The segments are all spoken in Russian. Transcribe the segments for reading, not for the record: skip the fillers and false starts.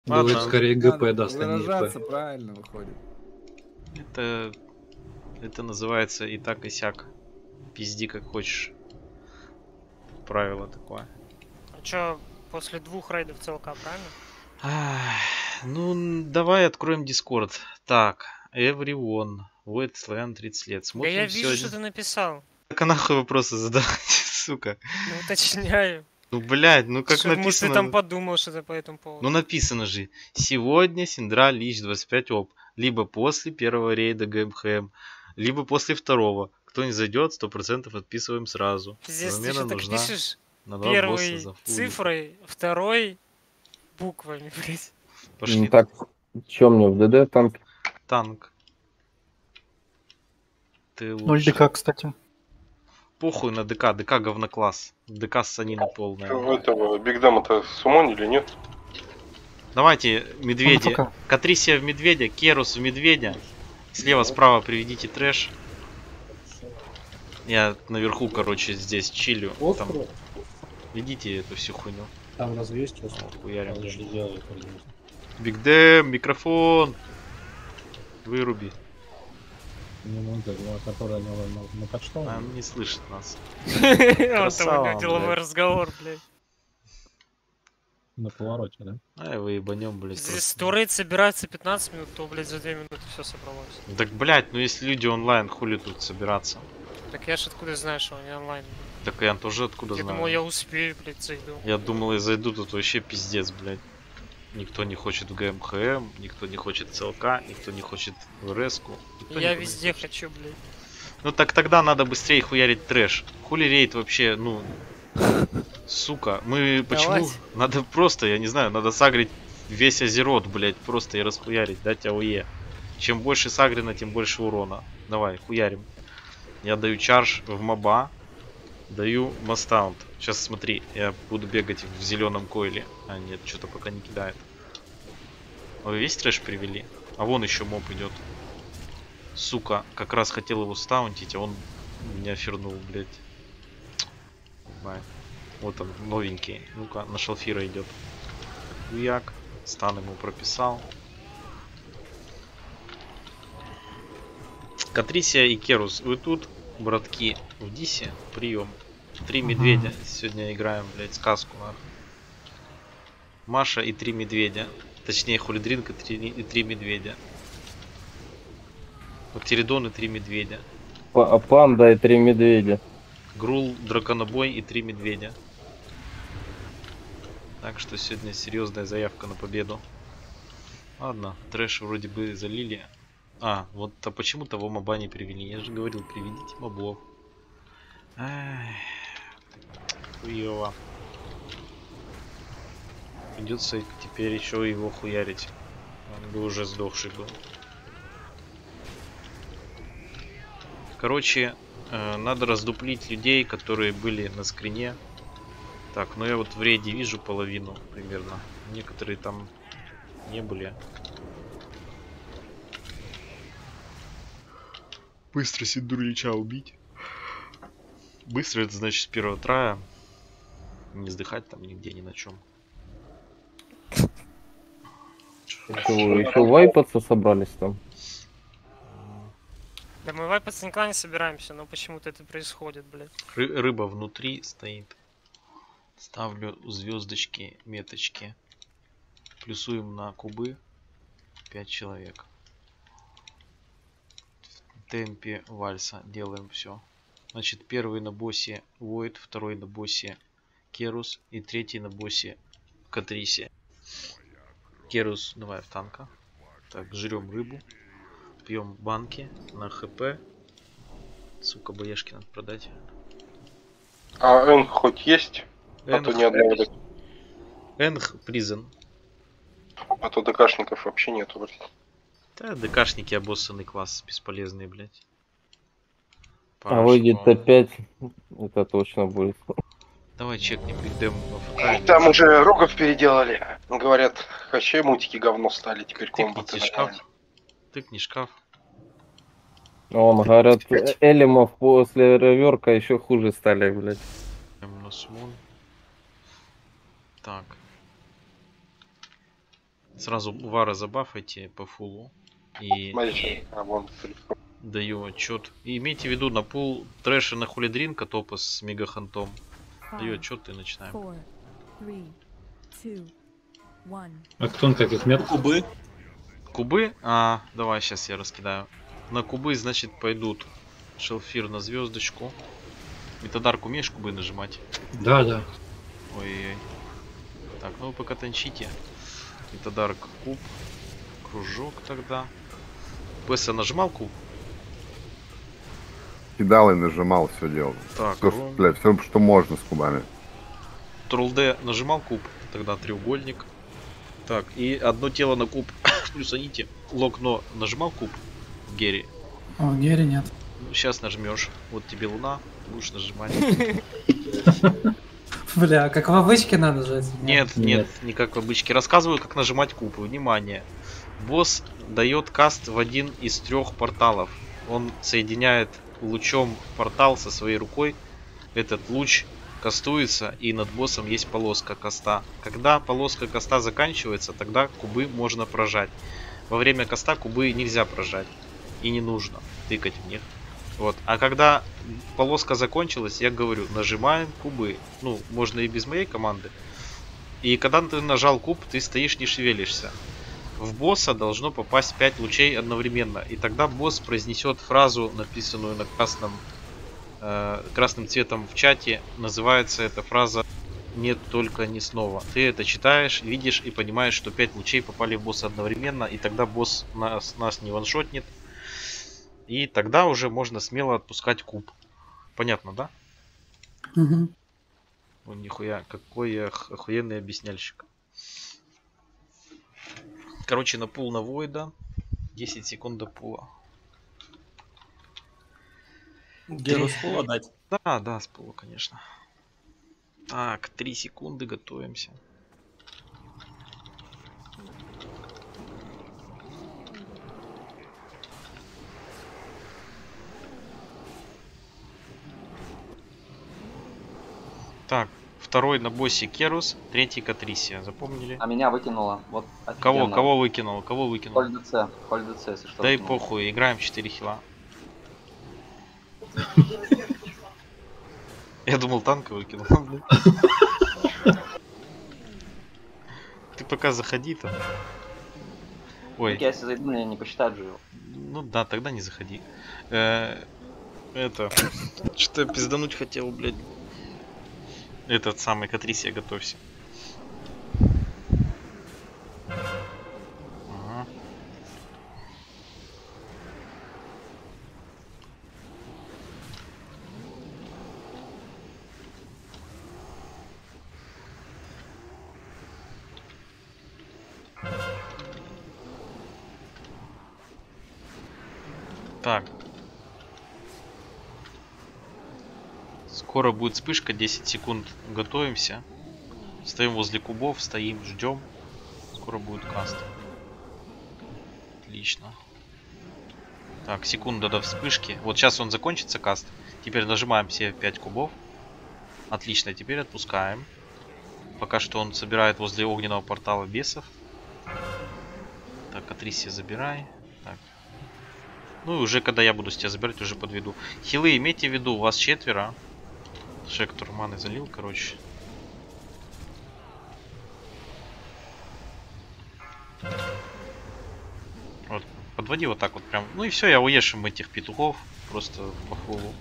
Говорит, Ладно, скорее ГП Надо даст, а не выражаться ИП. правильно выходит. это, это называется и так, и сяк. Пизди как хочешь. Правило такое. А чё, после 2 рейдов ЦЛК, правильно? Ну, давай откроем Discord. Так, everyone. Void Slan 30 лет. Да я Смотрим вижу, что сегодня. ты написал. Так а нахуй вопросы задавать, сука. Ну, уточняю. Ну, блядь, ну как Что, может, ты написано. там подумал что-то по этому поводу. Ну, написано же. Сегодня Синдра Лич 25 оп. Либо после первого рейда ГМХМ, либо после второго. Кто не зайдет, 100% отписываем сразу. Пиздец, ты Замена что так нужна пишешь? на 2 босса Первый за фул. цифрой, второй буквами, блядь. Пошли. Так, что мне в ДД танк? Танк. Ты 0 лучше. ДК, кстати. Похуй на ДК. ДК говнокласс. ДК ссанина полная. Этого Бигдама-то сумон или нет? Давайте медведи. МФК. Катрисия в медведя, Керус в медведя. Слева, справа приведите трэш. Я наверху, короче, здесь чилю. Там... Ведите эту всю хуйню. Там разве есть что-то? Хуярим. Надо же делать, конечно. Бигдэм, микрофон. Выруби. Минута, которая на почтовом. Она не слышит нас. Он Красава, там деловой блядь. разговор, блядь. На повороте, да? Ай, выебанем, блядь. Здесь просто. турейт собирается 15 минут, то, блядь, за 2 минуты все собралось. Так, блядь, ну если люди онлайн, хули тут собираться? Так я ж откуда знаю, что они онлайн. Так я тоже откуда Я знаю? думал, я успею, блядь, зайду. Я думал, я зайду, тут вообще пиздец, блядь. Никто не хочет в ГМХМ, никто не хочет в ЦЛК, никто не хочет в РСку. Я везде хочу, блядь. Ну так тогда надо быстрее хуярить трэш. Хули рейд вообще, ну... Сука, мы почему... Давайте. Надо просто, я не знаю, надо сагрить весь Азерот, блядь, просто и расхуярить, дать АОЕ. Чем больше сагрина, тем больше урона. Давай, хуярим. Я даю чарж в моба, даю мастаунт. Сейчас смотри, я буду бегать в зеленом койле. А нет, что-то пока не кидает. А вы весь трэш привели? А вон еще моб идет. Сука, как раз хотел его стаунтить, а он меня фернул, блядь. Бай. Вот он, новенький. Ну-ка, на шалфира идет. Уяк. Стан ему прописал. Катрисия и Керус, вы тут, братки, в Дисе? Прием. 3 медведя. Сегодня играем, блядь, сказку, нахуй. Маша и 3 медведя. Точнее, Хулидринка и 3 медведя. Бактеридон и 3 медведя. Панда и 3 медведя. Грул, драконобой и 3 медведя. Так что сегодня серьезная заявка на победу. Ладно, трэш вроде бы залили. А, вот а почему того моба не привели? Я же говорил, приведите мобов. Ай, хуёво. Придется теперь еще его хуярить. Он бы уже сдохший был. Короче, надо раздуплить людей, которые были на скрине. Так, ну я вот в рейде вижу половину примерно. Некоторые там не были. Быстро Синдурлича убить. Быстро это значит с первого трая. Не сдыхать там нигде ни на чем. Еще вайпаться собрались там. Да мы вайпаться никогда не собираемся, но почему-то это происходит, блядь. Рыба внутри стоит. Ставлю звездочки, меточки. Плюсуем на кубы 5 человек. В темпе вальса делаем все. Значит, первый на боссе Void, второй на боссе Керус и третий на боссе Катрисия. Керус, давай в танка. Так, жрем рыбу. Пьем банки на хп. Сука, боешки надо продать. А Н хоть есть? А то ни одного. Энх призен. А то ДКшников вообще нету, блядь. Да, ДКшники обоссанный класс, бесполезные, блядь. А выйдет опять, это точно будет. Давай чекнем бигдэм АФК. Там уже рогов переделали. Говорят, вообще мутики говно стали, теперь комбо. Тыкните шкаф. Тыкни шкаф. Он, говорят, Элимов после реверка еще хуже стали, блядь. Так. Сразу вара забафайте по фулу. И Смотрите, вон. даю отчет. И имейте в виду, на пул трэша на хулидринка топа с мегахантом. Даю отчет и начинаем. 4, 3, 2, 1. А кто он каких мет? Кубы. Кубы? Давай сейчас я раскидаю. На кубы, значит, пойдут шелфир на звездочку. Метадарк, умеешь кубы нажимать? Да, да. Ой-ой-ой. Так, ну вы пока танчите. Метадарк куб. Кружок тогда. Песа нажимал куб? Кидал и нажимал, все делал. Так, Все, блядь, все, что можно с кубами. Тролл-Д нажимал куб, тогда треугольник. Так, и одно тело на куб плюс аните. Локно нажимал куб? Герри. О, Герри нет. Сейчас нажмешь. Вот тебе луна, будешь нажимать. Бля, как в обычке надо жать? Нет, нет, не как в обычке. Рассказываю, как нажимать куб. Внимание. Босс дает каст в один из 3 порталов. Он соединяет лучом портал со своей рукой. Этот луч кастуется, и над боссом есть полоска каста. Когда полоска каста заканчивается, тогда кубы можно прожать. Во время каста кубы нельзя прожать. И не нужно тыкать в них. Вот. А когда полоска закончилась, я говорю, нажимаем кубы. Ну, можно и без моей команды. И когда ты нажал куб, ты стоишь, не шевелишься. В босса должно попасть 5 лучей одновременно. И тогда босс произнесет фразу, написанную на красным цветом в чате. Называется эта фраза «Нет, только не снова». Ты это читаешь, видишь и понимаешь, что 5 лучей попали в босса одновременно. И тогда босс нас не ваншотнет. И тогда уже можно смело отпускать куб. Понятно, да? Угу. О, нихуя, какой я охуенный объясняльщик. Короче, на пул на Войда. 10 секунд до пула. Геру с пула дать. Да, да, с пула, конечно. Так, 3 секунды, готовимся. Так, второй на боссе Керус, третий Катрисия. Запомнили? А меня выкинуло. Вот Кого офигенно. выкинул? Кого выкинул? Холь ДЦ, если что. Да и выкинул. похуй, играем в 4 хила. Я думал, танка выкинул. Ты пока заходи там. Ой. Так я если зайду, меня не посчитают же его. Ну да, тогда не заходи. Это. Что я пиздануть хотел, блядь. Этот самый Катрисия, готовься. Ага. Так. Скоро будет вспышка, 10 секунд. Готовимся. Стоим возле кубов, стоим, ждем. Скоро будет каст. Отлично. Так, секунда до вспышки. Вот сейчас он закончится, каст. Теперь нажимаем все 5 кубов. Отлично, теперь отпускаем. Пока что он собирает возле огненного портала бесов. Так, Катрисия забирай. Так. Ну и уже когда я буду с тебя забирать, уже подведу. Хилы, имейте в виду, у вас 4. Шектор маны залил, короче. Вот, подводи вот так вот прям. Ну и все, я уешим этих петухов. Просто по фулу.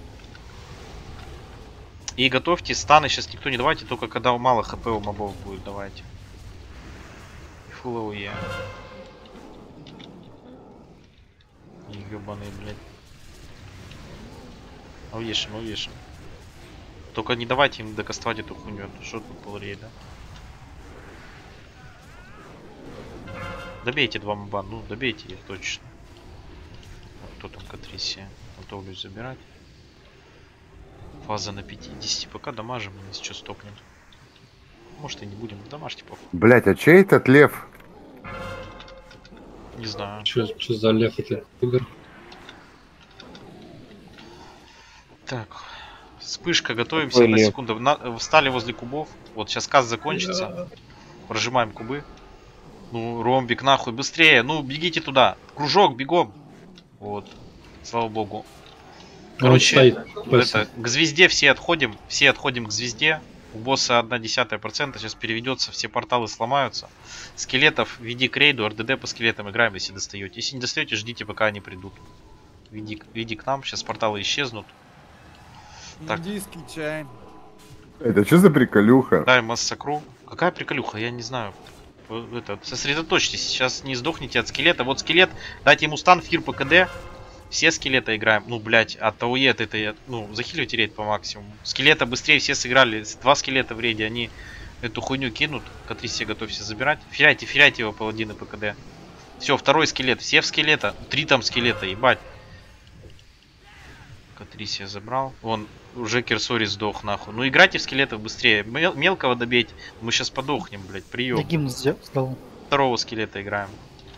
И готовьте станы, сейчас никто не давайте, только когда мало хп у мобов будет, давайте. Фул АОЕ. Ебаный, блядь. Уешим, уешим. Только не давайте им докастовать эту хуйню, а то что тут полрейда. Добейте 2 моба, ну добейте их точно. Кто там Катрисия? Готовлюсь забирать. Фаза на 50, пока дамажим, если что стопнем. Может и не будем, дамажьте похуй. Блять, а чей этот лев? Не знаю. Что за лев это? Игр? Так. Вспышка, готовимся на секунду. Встали возле кубов. Вот сейчас каст закончится. Прожимаем кубы. Ну, ромбик, нахуй, быстрее. Ну, бегите туда. Кружок, бегом. Вот. Слава богу. Короче, стоит, это, к звезде все отходим к звезде. У босса 0,1%, сейчас переведется, все порталы сломаются. Скелетов веди к рейду, РДД по скелетам играем, если достаете. Если не достаете, ждите, пока они придут. Веди к нам, сейчас порталы исчезнут. Так. Индийский чай. Это что за приколюха? Дай массакру. Какая приколюха, я не знаю. Это, сосредоточьтесь, сейчас не сдохните от скелета. Вот скелет, дайте ему стан, фир по КД. Все скелета играем. Ну, блять, от АОЕ это я. Ну, захиливайте рейд по максимуму. Скелета быстрее все сыграли. 2 скелета в рейде, они эту хуйню кинут. К-3 готовься забирать. Феряйте его паладины по КД. Все, второй скелет. Все в скелета. 3 там скелета, ебать. К-3 забрал. Вон, уже Керсори сдох, нахуй. Ну, играйте в скелетов быстрее. Мелкого добейте. Мы сейчас подохнем, блять. Прием. Я гимн сдал. Второго скелета играем.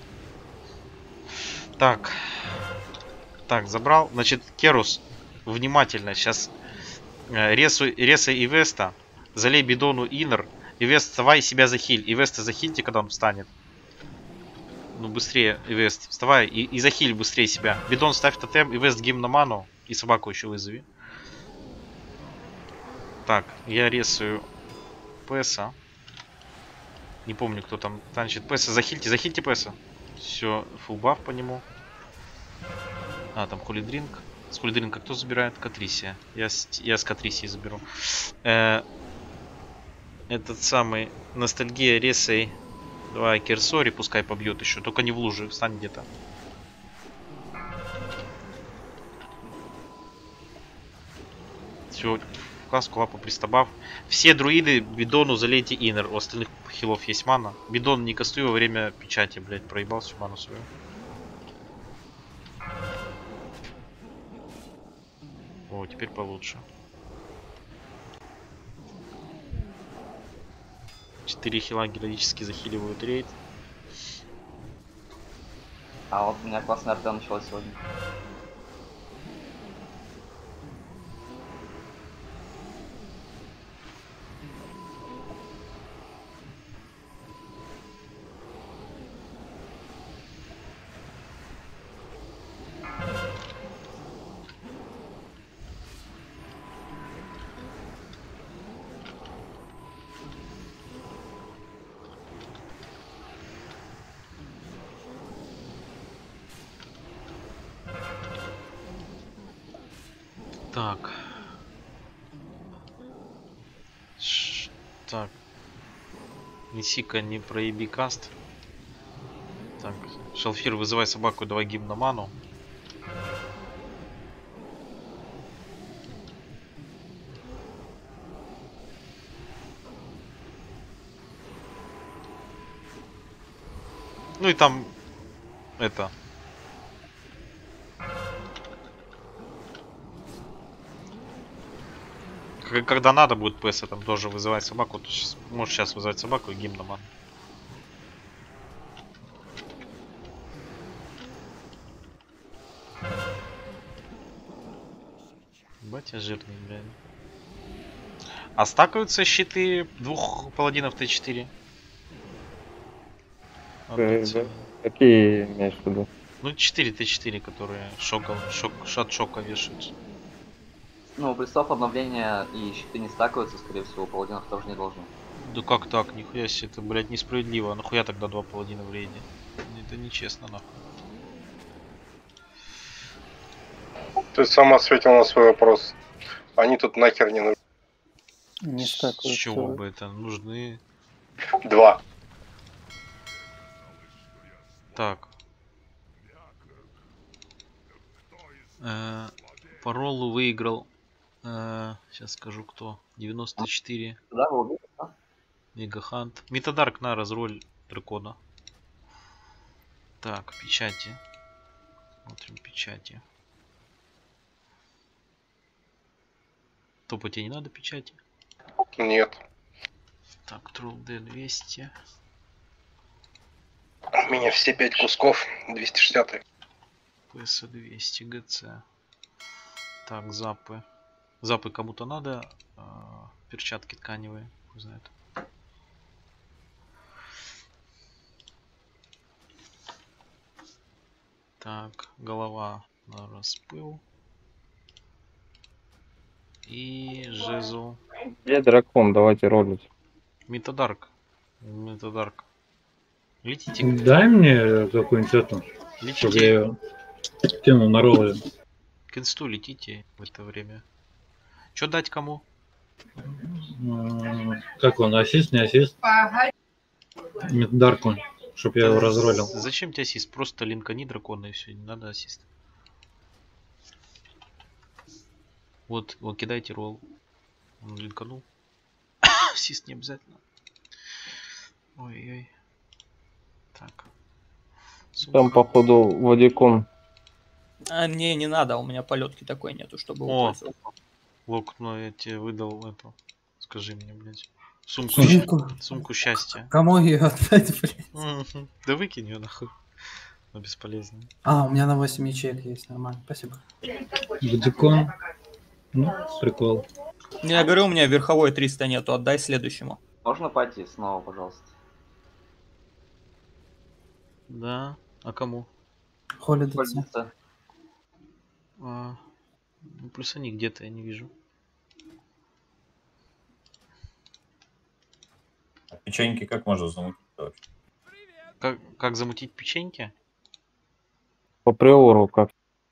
Так. Так, забрал. Значит, Керус, внимательно. Сейчас Реса и Веста. Залей бидону Инер. Ивест, вставай, себя захиль. Ивеста захильте, когда он встанет. Ну, быстрее, Ивест, вставай и захиль быстрее себя. Бидон ставь тотем, Ивест гимн на ману. И собаку еще вызови. Так, я ресаю Песа. Не помню, кто там танчит. Песа, захильте Песа. Все, фулбаф по нему. А, там холидринг. С холидринга кто забирает? Катрисия. Я с Катрисией заберу. Этот самый ностальгия Ресей. Давай, Керсори пускай побьет еще. Только не в луже, встань где-то. Все, каску, лапу пристабав. Все друиды бидону залейте инер. У остальных хилов есть мана. Бидон не кастую во время печати, блять, проебал всю ману свою. О, теперь получше. 4 хила героически захиливают рейд. А вот у меня классная арта началась сегодня. Так. Так. Неси-ка, не проеби каст. Так. Шалфир, вызывай собаку, давай гимн на ману. Ну и там это. Когда надо будет ПС, там тоже вызывать собаку. То сейчас, можешь сейчас вызвать собаку и гимн на ману. Батя жирный, блядь. А стакаются щиты двух паладинов Т4? Какие имеешь в виду? Ну 4 Т4, которые от шока вешаются. Ну, при стоп обновления и щиты не стакаются, скорее всего, паладинов тоже не должны. Да как так? Нихуя себе, это, блядь, несправедливо. Нахуя тогда 2 паладина в рейде? Это нечестно, нахуй. Ты сама ответил на свой вопрос. Они тут нахер не нужны. Не С стакаются. чего бы это нужны? 2. Так. По роллу выиграл. Сейчас скажу кто. 94. Да, вы убили, да? Мегахант. Метадарк на разроль дракона. Так, печати. Смотрим печати. Топа тебе не надо печати? Нет. Так, тролл D200. У меня все 5 кусков. 260. ПС 200 ГЦ. Так, запы. Запы кому-то надо. Перчатки тканевые. Хуй знает. Так, голова на распыл. И жезл. Где дракон? Давайте ролить. Метадарк. Метадарк. Летите. Дай мне какую-нибудь эту, чтобы я Летите. ее кинул на роллы. К инсту летите в это время. Что дать кому? Как он, ассист, не ассист? Дарку, чтобы я его разролил. Зачем тебе ассист? Просто линкани дракона и все, не надо ассист. Вот, кидайте ролл. Он линканул. Ассист не обязательно. Ой-ой. Так. Там, походу, Вадикон. А мне не надо, у меня полетки такой нету, чтобы его О, пользоваться. Лок, ну я тебе выдал эту. Скажи мне, блядь. Сумку, Сумку? сумку счастья. Кому ее отдать, блядь? Мгм. Да выкинь ее нахуй. Но бесполезно. А, у меня на 8 ячеек есть, нормально, спасибо. Вадикон. Ну, прикол. Я говорю, у меня верховой 300 нету, отдай следующему. Можно пойти снова, пожалуйста? Да. А кому? Холидится. Пользоваться. Ну, плюс они где-то, я не вижу. Печеньки как можно замутить вообще? Как замутить печеньки? По приору как.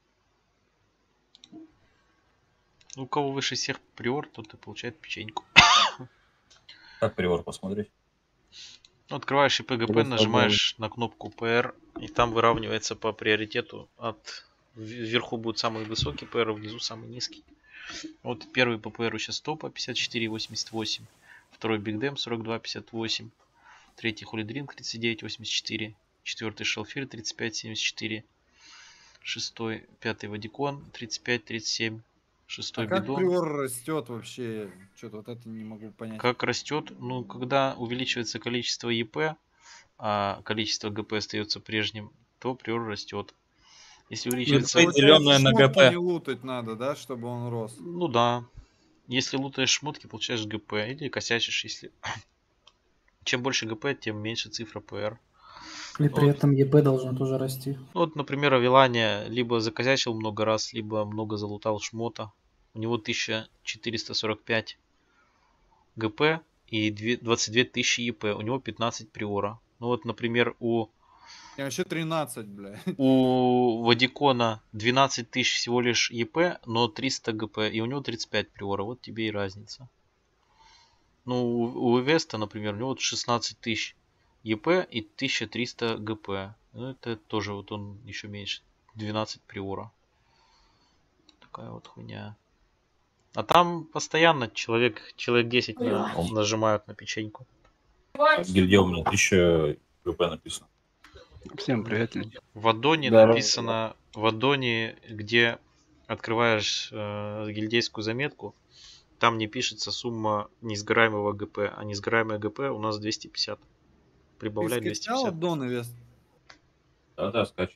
У кого выше всех приор, тот и получает печеньку. Как приор посмотреть? Ну, открываешь ИПГП, нажимаешь на кнопку PR, и там выравнивается по приоритету. Вверху будет самый высокий PR, внизу самый низкий. Вот первый по PR сейчас топа 54,88. Второй Big Dam 42,58. Третий Холидринг 39,84. Четвертый Шелфир 35,74. Шестой, пятый Вадикон 35,37. Шестой как Бидон. приор растет вообще? Что-то вот это не могу понять. Как растет? Ну, когда увеличивается количество ЕП, а количество ГП остается прежним, то приор растет. Если увеличивается... Деленное на ГП. Не лутать надо, да, чтобы он рос? Ну да. Если лутаешь шмотки, получаешь ГП. Или косячишь, если... Чем больше ГП, тем меньше цифра ПР. И при этом ЕП должен тоже расти. Ну, вот, например, Авилания либо закосячил много раз, либо много залутал шмота. У него 1445 ГП и 22 тысячи ЕП. У него 15 приора. Ну вот, например, у Вообще 13, бля. У Вадикона 12 тысяч всего лишь ЕП, но 300 ГП, и у него 35 приора. Вот тебе и разница. Ну, у Веста, например, у него 16 тысяч ЕП и 1300 ГП. Ну, это тоже вот он еще меньше. 12 приора. Такая вот хуйня. А там постоянно человек 10 нажимают на печеньку. Где у меня 1000 ГП написано. Всем привет, люди. В аддоне Здорово. написано, в аддоне, где открываешь гильдейскую заметку, там не пишется сумма несгораемого ГП, а несгораемое ГП у нас 250. Прибавляй Ты скачал 250. аддон и Вест? Да, скачу.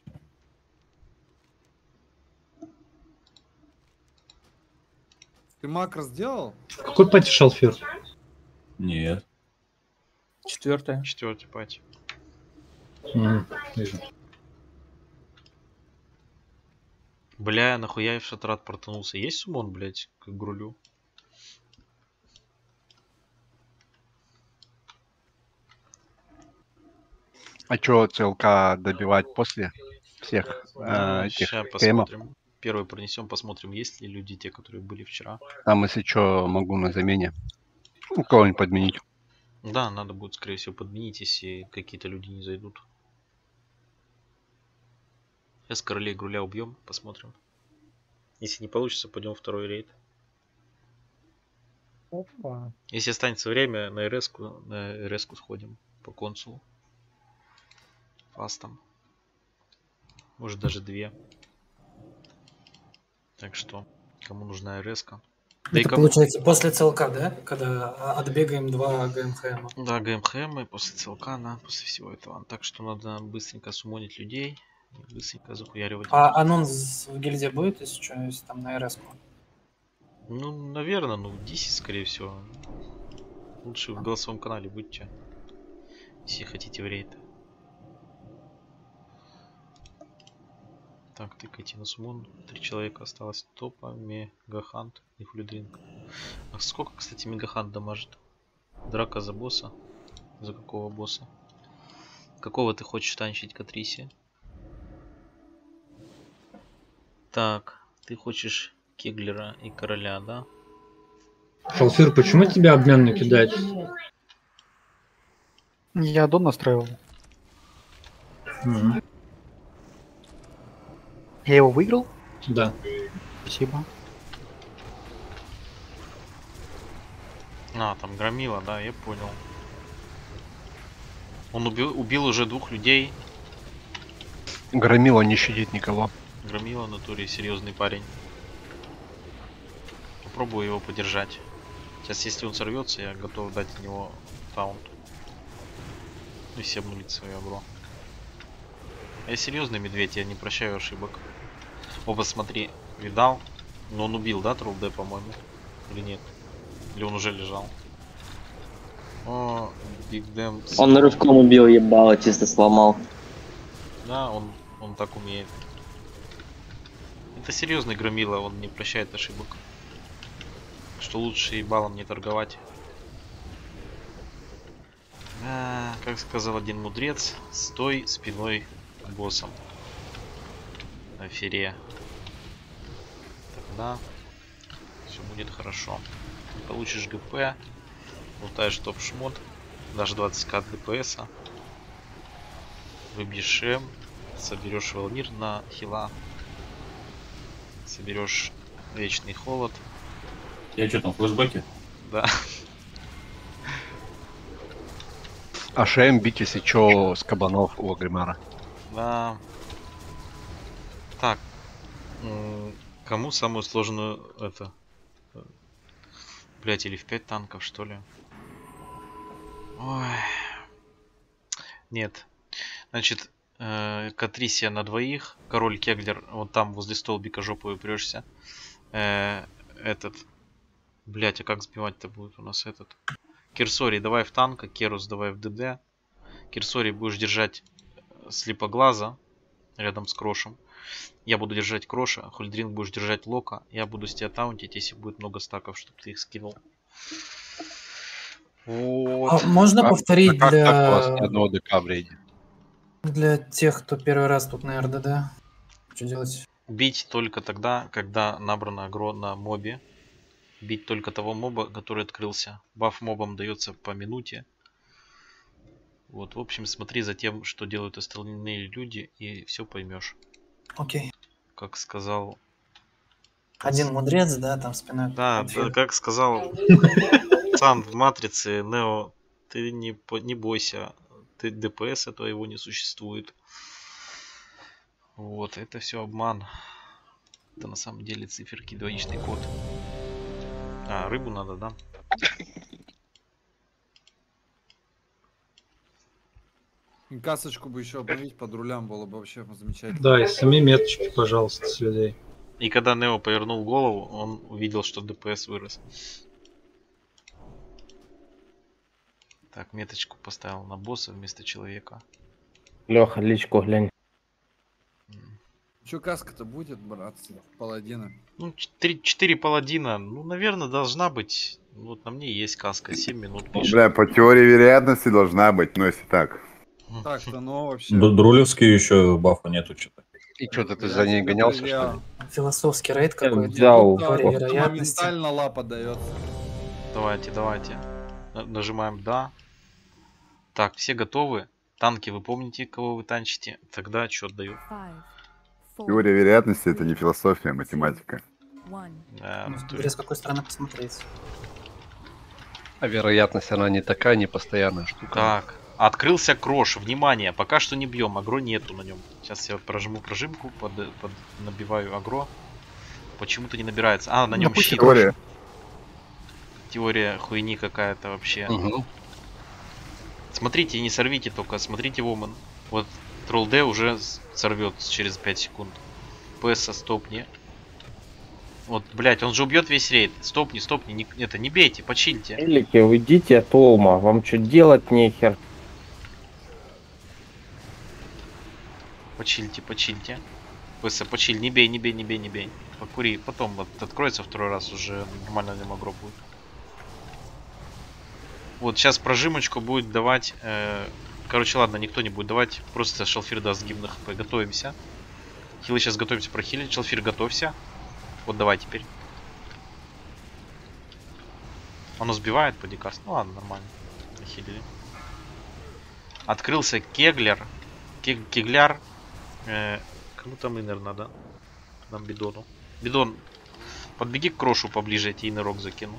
Ты макро сделал? Какой пати шалфир? Нет. Четвертое. Четвертый пати. Вижу. Бля, нахуя я в шатрат протянулся. Есть сумон, блять, к грулю? А что, ЦЛК добивать после всех этих Сейчас КМов? посмотрим. Первый пронесем, посмотрим, есть ли люди те, которые были вчера. Там, если что, могу на замене. Ну, кого-нибудь подменить. Да, надо будет, скорее всего, подменить, если какие-то люди не зайдут. Сейчас королей груля убьем, посмотрим. Если не получится, пойдем второй рейд. Опа. Если останется время, на РС-ку сходим по консулу. Фастом. Может даже 2. Так что, кому нужна РС-ка? Да Это получается после ЦЛК, да? Когда отбегаем 2 ГМХМ. Да, ГМХМ и после ЦЛК, да, после всего этого. Так что надо быстренько сумонить людей. И быстренько захуяривать. А анонс в гильдии будет, если что, если там на РС-ку? Ну, наверное, ну, 10, скорее всего. Лучше в голосовом канале будьте. Если хотите в рейд. Так, тыкайте на суммон. 3 человека осталось. Топа, Мегахант и Флюдринг. А сколько, кстати, Мегахант дамажит? Драка за босса? За какого босса? Какого ты хочешь танчить, Катриси? Так, ты хочешь Кеглера и Короля, да? Шалфир, почему тебя обмен не кидать? Я дон настраивал. Мгм. Я его выиграл? Да. Спасибо. А, там громила, да, я понял. Он убил уже 2 людей. Громила не щадит никого. Громила в натуре серьезный парень. Попробую его подержать. Сейчас, если он сорвется, я готов дать на него таунт. И все обнулить свое агро. Я серьезный медведь, я не прощаю ошибок. Оба, смотри, видал? Но он убил, да, Трулде, по-моему? Или нет? Или он уже лежал? О, Биг Дэм. Он рывком убил, ебало, чисто сломал. Да, он так умеет. Это серьезный громила, он не прощает ошибок. Что лучше и балом не торговать. Как сказал один мудрец, стой спиной к боссам. Афере. Тогда все будет хорошо. Получишь ГП, лутаешь топ-шмот, даже 20к ДПС. Выбьешь ШМ, соберешь Велмир на хила, соберешь вечный холод. Я что там, флешбеки? Да. А ШМ бить, если чё, с кабанов у Агримара. Да. Так. Кому самую сложную это? Блять, или в 5 танков, что ли? Ой. Нет. Значит, Катрисия на 2, король Кеглер, вот там возле столбика жопой упрешься. Этот. Блять, а как сбивать-то будет у нас этот? Кирсори, давай в танка, Керус давай в ДД. Кирсори будешь держать слепоглаза рядом с Крошем. Я буду держать Кроша, Хульдринг будешь держать Лока. Я буду с тебя таунтить, если будет много стаков, чтобы ты их скинул. Вот. Можно повторить как для... так у вас ни одного ДК в рейде? Для тех, кто первый раз тут на РДД? Что делать? Бить только тогда, когда набрано агро на мобе. Бить только того моба, который открылся. Баф мобам дается по минуте. Вот, в общем, смотри за тем, что делают остальные люди, и все поймешь. Окей. Как сказал... Один мудрец, да, там спина. Да, как сказал Сан в Матрице, Нео, ты не бойся, ты ДПС твоего не существует. Вот, это все обман. Это на самом деле циферки, двоичный код. А, рыбу надо, да? Касочку бы еще обновить под рулям было бы вообще замечательно. Да, и сами меточки, пожалуйста, с людей. И когда Нео повернул голову, он увидел, что ДПС вырос. Так, меточку поставил на босса вместо человека. Леха, личку глянь. Че каска-то будет, братцы, паладина? Ну, 4 паладина, ну, наверное, должна быть. Вот на мне есть каска, 7 минут пишет. Бля, по теории вероятности должна быть, но если так. Так-то, ну вообще. Друлевский еще бафа нету что-то. И что-то ты за ней гонялся, что ли? Философский рейд какой-то. Взял. Теория вероятности. Моментально лапа дается. Давайте. Нажимаем да. Так, все готовы? Танки, вы помните, кого вы танчите? Тогда отчет даю. Теория вероятности это не философия, а математика. Да, Смотря с какой стороны посмотреть. А вероятность она не такая, не постоянная штука. Так, открылся Крош, внимание, пока что не бьем, агро нету на нем. Сейчас я прожму прожимку, набиваю агро. Почему-то не набирается. А, на нем щит. Теория хуйни какая-то вообще. Угу. Смотрите, не сорвите только, смотрите Воман. Вот Тролл Д уже сорвет через 5 секунд. ПС стопни. Вот, блять, он же убьет весь рейд. Стопни, не бейте, почильте. Элики, уйдите от Олма, вам что делать нехер? Почильте. Пыса, почиль, не бей, не бей, не бей, не бей. Покури, потом вот откроется второй раз, уже нормально демагро будет. Вот, сейчас прожимочку будет давать... короче, ладно, никто не будет давать. Просто Шалфир даст гимн хп. Готовимся. Хилы сейчас готовимся прохилить. Шалфир, готовься. Вот давай теперь. Оно сбивает по дикаст. Ну ладно, нормально. Нахилили. Открылся Кеглер. Кегляр. Кому там инер надо? Нам Бидону. Бидон, подбеги к Крошу поближе, я тебе инерок закину.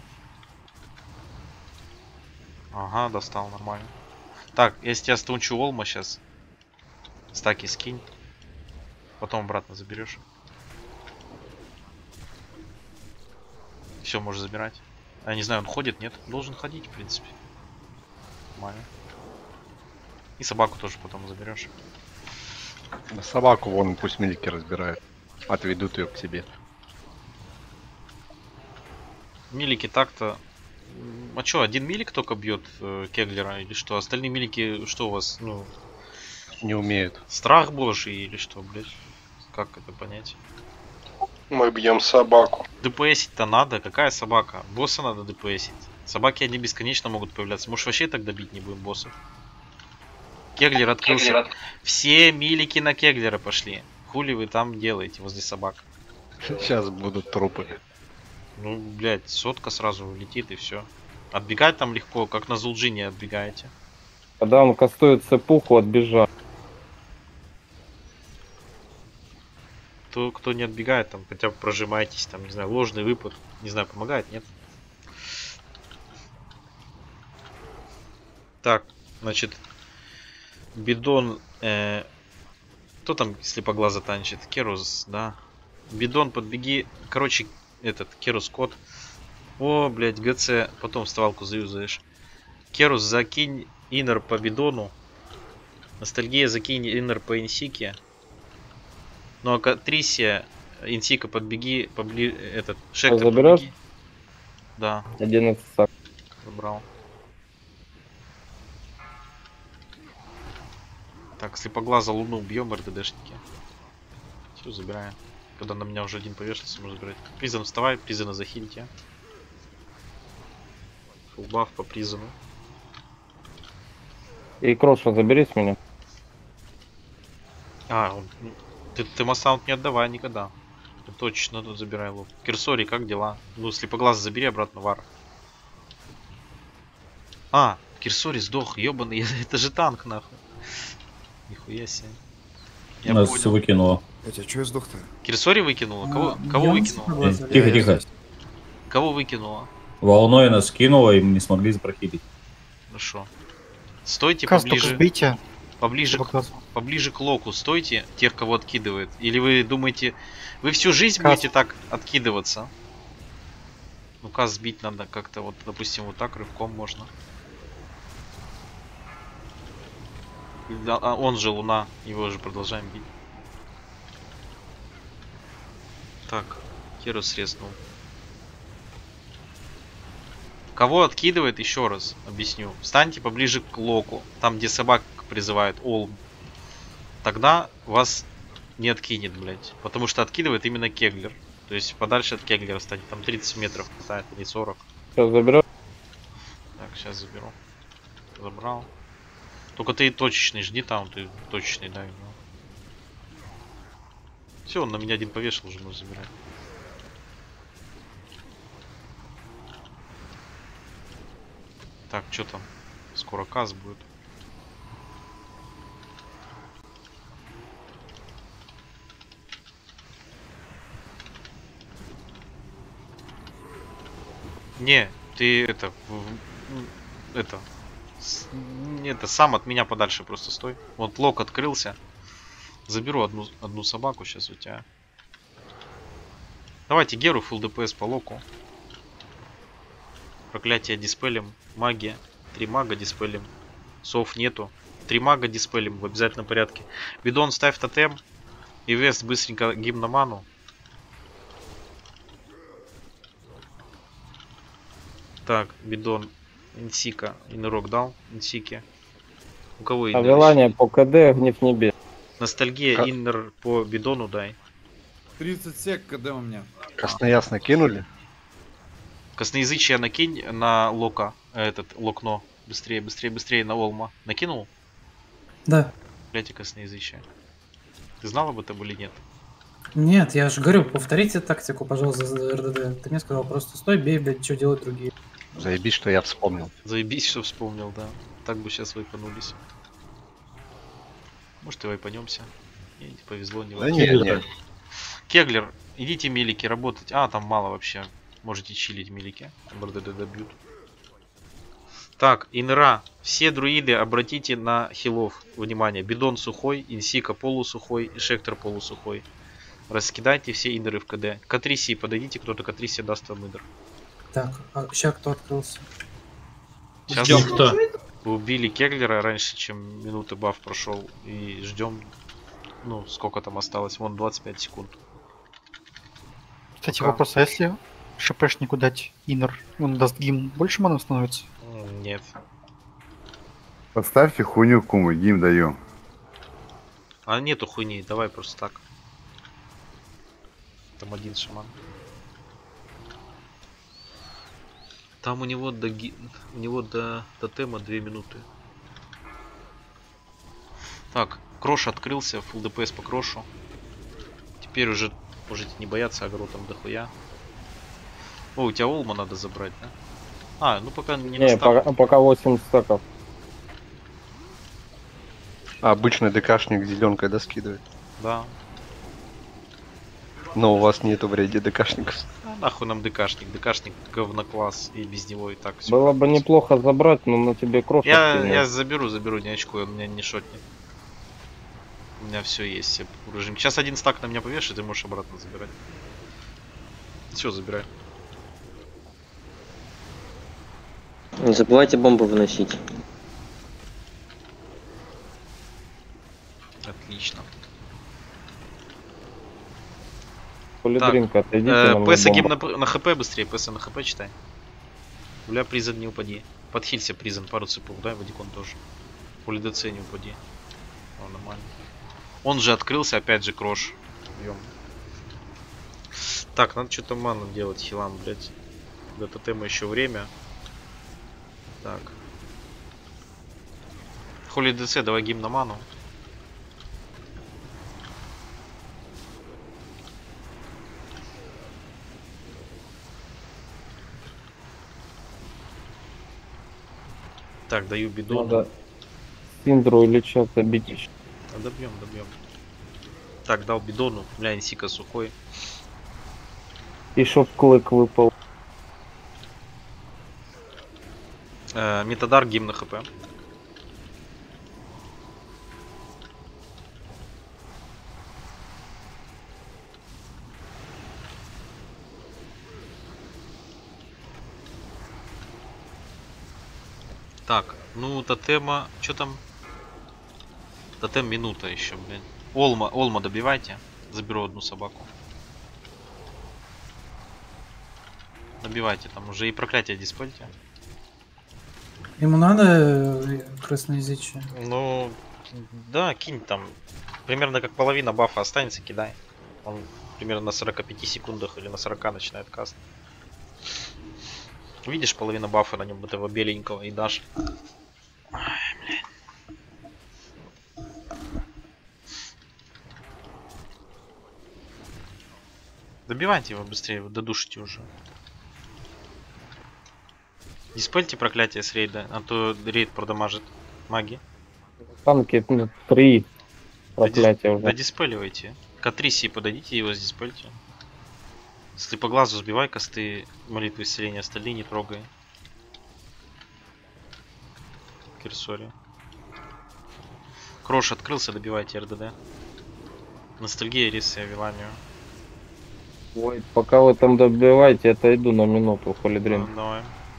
Ага, достал, нормально. Так, если я стунчу Олма сейчас. Стаки скинь. Потом обратно заберешь. Все, можешь забирать. Я не знаю, он ходит, нет? Должен ходить, в принципе. Нормально. И собаку тоже потом заберешь. Собаку вон пусть милики разбирают. Отведут ее к себе. Милики так-то... А чё, один милик только бьет Кеглера или что? Остальные милики, что у вас, ну... Не умеют. Страх божий или что, блядь? Как это понять? Мы бьем собаку. ДПСить-то надо? Какая собака? Босса надо ДПСить. Собаки, они бесконечно могут появляться. Может, вообще тогда бить не будем боссов? Кеглер открылся. Все милики на Кеглера пошли. Хули вы там делаете возле собак? Сейчас будут трупы. Ну, блядь, сотка сразу улетит и все. Отбегать там легко, как на Зулджине отбегаете. Когда он кастует цепуху, отбежал. Кто не отбегает, там хотя бы прожимайтесь, там, не знаю, ложный выпад. Не знаю, помогает, нет? Так, значит, Бидон... кто там слепоглаза танчит? Керус, да. Бидон, подбеги. Короче, этот, Керус кот. О, блядь, ГЦ. Потом вставалку заюзаешь. Керус, закинь иннер по Бидону. Ностальгия, закинь иннер по Инсике. Ну а Катрисия, Инсика, подбеги, этот, Шектор, заберешь? подбеги. Да. 11 сак. Забрал. Так, слепоглаза луну бьем, РДДшники. Все, забираем. Когда на меня уже один повешался, можно забирать. Призон, вставай, призона захилите. Фулбаф по призону. И Кроша, забери с меня. Он... Ты массаунт не отдавай никогда. Ты точно тут забирай лоб. Кирсори, как дела? Ну, слепоглаз забери обратно, Вар. Кирсори сдох, ебаный, это же танк, нахуй. Нихуя себе. Я Нас понял. все выкинуло. Че я сдох-то? Кирсори выкинула? Кого выкинула? Тихо, тихо. Кого выкинула? Волной нас кинуло, и мы не смогли запрохилить. Хорошо. Стойте Кас, поближе. только сбейте. Поближе к локу стойте, тех, кого откидывает. Или вы думаете, вы всю жизнь Кас. будете так откидываться? Ну, Кас сбить надо как-то, вот, допустим, вот так рывком можно. Он же Луна, его же продолжаем бить. Так, Керус срезнул. Кого откидывает, еще раз объясню. Встаньте поближе к локу, там где собак призывает Олм. Тогда вас не откинет, блядь. Потому что откидывает именно Кеглер. То есть подальше от Кеглера станьте. Там 30 метров хватает, или 40. Сейчас заберу. Так, сейчас заберу. Забрал. Только ты точечный жди там, ты точечный дай. Все, он на меня один повешал, уже можно забирать. Так, что там? Скоро Каз будет. Не, ты это сам от меня подальше просто стой. Вот лок открылся. Заберу одну собаку сейчас у тебя. Давайте Геру фулл ДПС по локу. Проклятие диспелим. Магия. 3 мага диспелим. Сов нету. 3 мага диспелим в обязательном порядке. Бидон, ставь тотем. И Вест быстренько гимн на ману. Так, Бидон. Инсика. Инрок дал. Инсике. У кого иннер? Авелания по КД, гнев небес. Ностальгия, иннер по Бидону дай. 30 сек КД у меня. Красноясно кинули? Косноязычие накинь на лока. Этот, локно. Быстрее, быстрее, быстрее на Олма. Накинул? Да. Блять, косноязычие. Ты знал об этом или нет? Нет, я же говорю, повторите тактику, пожалуйста, за РДД. Ты мне сказал, просто стой, бей, блядь, что делают другие. Заебись, что я вспомнил. Заебись, что вспомнил, да. Так бы сейчас вайпанулись. Может и вайпанемся. Не повезло, не Да нет. Кеглер, идите милики работать. А, там мало вообще. Можете чилить милики. РДД добьют. Так, инра. Все друиды обратите на хилов. Внимание. Бидон сухой, инсика полусухой, шектор полусухой. Раскидайте все инеры в КД. К Атрисии подойдите, кто-то к Атрисии даст вам инер. Так, а сейчас кто открылся? Сейчас Ждем кто? вы убили Кеглера раньше, чем минуты баф прошел. И ждем. Ну, сколько там осталось? Вон 25 секунд. Кстати, Пока. вопрос, а если ШПшнику дать инер, он даст гим, больше мана становится? Нет. Поставьте хуйню куму, гим даю. А нету хуйни, давай просто так. Там один шаман. Там у него до тотема 2 минуты. Так, Крош открылся, фулл ДПС по Крошу. Теперь уже можете не бояться, агро там дохуя. О, у тебя Олма надо забрать, да? А, ну пока не Не, пока 8 стаков. А обычный ДКшник зеленкой, да, скидывает? Да. Но у вас нету в рейде ДКшников. А нахуй нам ДКшник? ДКшник говнокласс, и без него и так все. Было бы неплохо забрать, но на тебе крош. Я заберу, не очкую, он меня не шотнет. У меня все есть, все режим. Сейчас один стак на меня повешает, ты можешь обратно забирать. Все, забирай. Не забывайте бомбу выносить. Отлично. Полидринка, отойдите нам ПС на гим бомбу. на хп быстрее, ПС на хп читай. Бля, призен не упади. Подхилься призен, пару цепов, дай Вадикон тоже. Поли ДЦ не упади. О, нормально. Он же открылся, опять же Крош. Бьем. Так, надо что-то ману делать хилам, блять. До тотема еще время. Так. Холи ДЦ, давай гим на ману. Так, даю бидон. Надо Синдру или что-то бить еще. Добьем, добьем. Так, дал бидону. Бля, инсика сухой. И чтоб клык выпал. Метадар гимн на хп. Так, ну тотема, что там? Тотем минута еще, блин. Олма добивайте. Заберу одну собаку. Добивайте, там уже и проклятие диспельте. Ему надо красноязычие? Ну, да, кинь там. Примерно как половина бафа останется, кидай. Он примерно на 45 секундах или на 40 начинает каст. Видишь, половина бафа на нем этого беленького и дашь. Ай, блин. Добивайте его быстрее, вы додушите уже. Диспельте проклятие с рейда, а то рейд продамажит маги. Танки 3 проклятия уже. Да диспеливайте. К Атрисии подойдите, его сдиспельте. Если по глазу сбивай косты, молитвы исцеления, остальные не трогай. Кирсори. Крош открылся, добивайте РДД. Ностальгия, Риса, Виланию. Ой, пока вы там добиваете, отойду на минуту, Холидрин. Давай.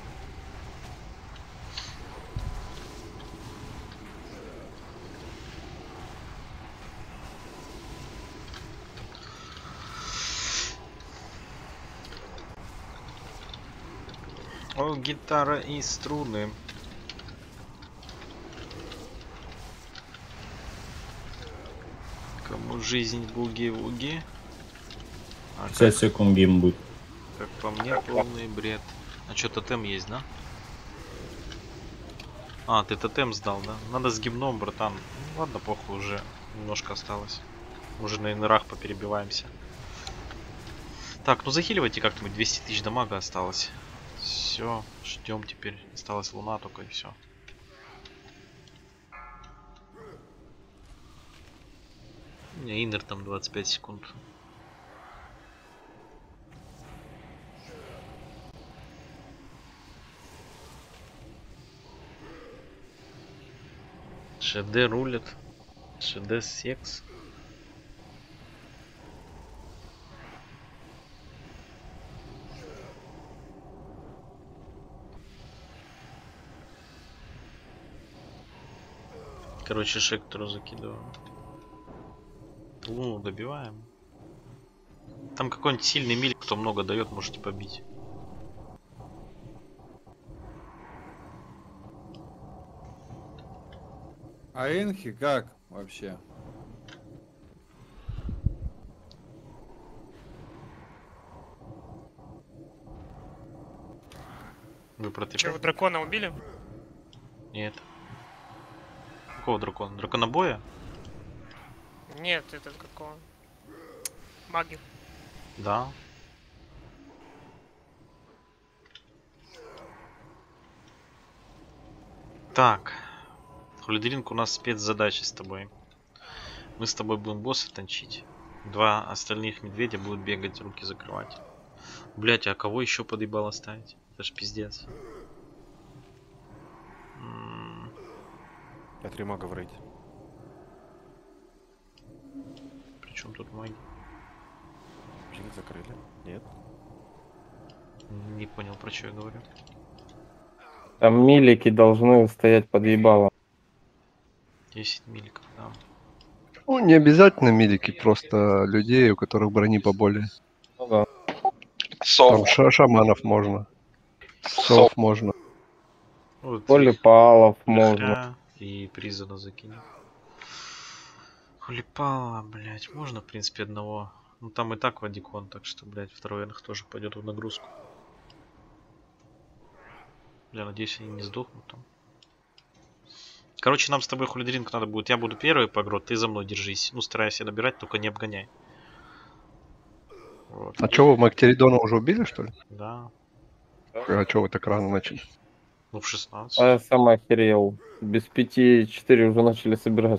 О, гитара и струны. Кому жизнь буги-вуги? А 50 секунд гейм будет. как по мне, полный бред. А что, тотем есть, да? А, ты тотем сдал, да? Надо с гимном, братан. Ну, ладно, похуй, уже немножко осталось. Уже на инерах поперебиваемся. Так, ну захиливайте как-нибудь, 200 тысяч дамага осталось. Все, ждем теперь. Осталась луна только и все. У меня инер там 25 секунд. ШД рулит. ШД секс. Короче, шектору закидываю. Луну добиваем. Там какой-нибудь сильный милик, кто много дает, можете побить. А Энхи как вообще? Вы про Че, вы дракона убили? Нет. Какого дракона? Драконобоя? Нет, этот какого? Маги. Да. Так. Хулидринг, у нас спецзадача с тобой. Мы с тобой будем босса танчить. 2 остальных медведя будут бегать, руки закрывать. Блять, а кого еще подъебало ставить? Это ж пиздец. Я 3 мага в рейде. Причем тут маги? Блин, закрыли? Нет? Не понял, про что я говорю. Там милики должны стоять под ебалом. 10 миликов, да. Ну, не обязательно милики, просто людей, у которых брони поболее. Ну да. Там шаманов можно. Сов можно. Вот Полипалов их можно. и призана закинем. Хулипала, блять, можно, в принципе, одного. Ну там и так вадикон, так что, блять, второй энх тоже пойдет в нагрузку. Я надеюсь, они не сдохнут там. Короче, нам с тобой хулидринг надо будет. Я буду первый по грот, ты за мной держись. Ну, старайся набирать, только не обгоняй. Вот. А чё, вы Мактеридона уже убили, что ли? Да. А чё вы так рано начали? Ну, в 16. А я сам охерел. Без 5-4 уже начали собирать.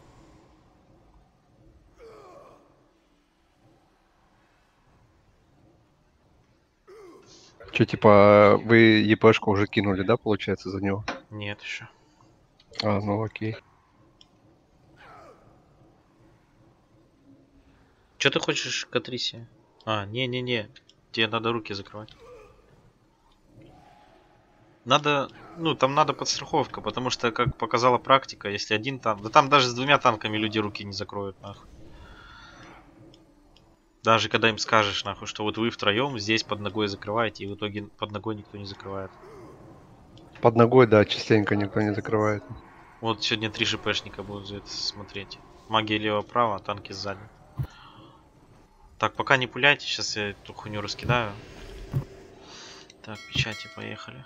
Чё, типа, вы ЕПшку уже кинули, да, получается, за него? Нет еще. А, ну окей. Че ты хочешь, Катрисе? А, не-не-не. Тебе надо руки закрывать. Надо, ну, там надо подстраховка, потому что, как показала практика, если один танк... Да там даже с 2 танками люди руки не закроют, нахуй. Даже когда им скажешь, нахуй, что вот вы втроем здесь под ногой закрываете, и в итоге под ногой никто не закрывает. Под ногой, да, частенько никто не закрывает. Вот сегодня 3 ШПшника будут за это смотреть. Магия лево-право, а танки сзади. Так, пока не пуляйте, сейчас я эту хуйню раскидаю. Так, печати, поехали.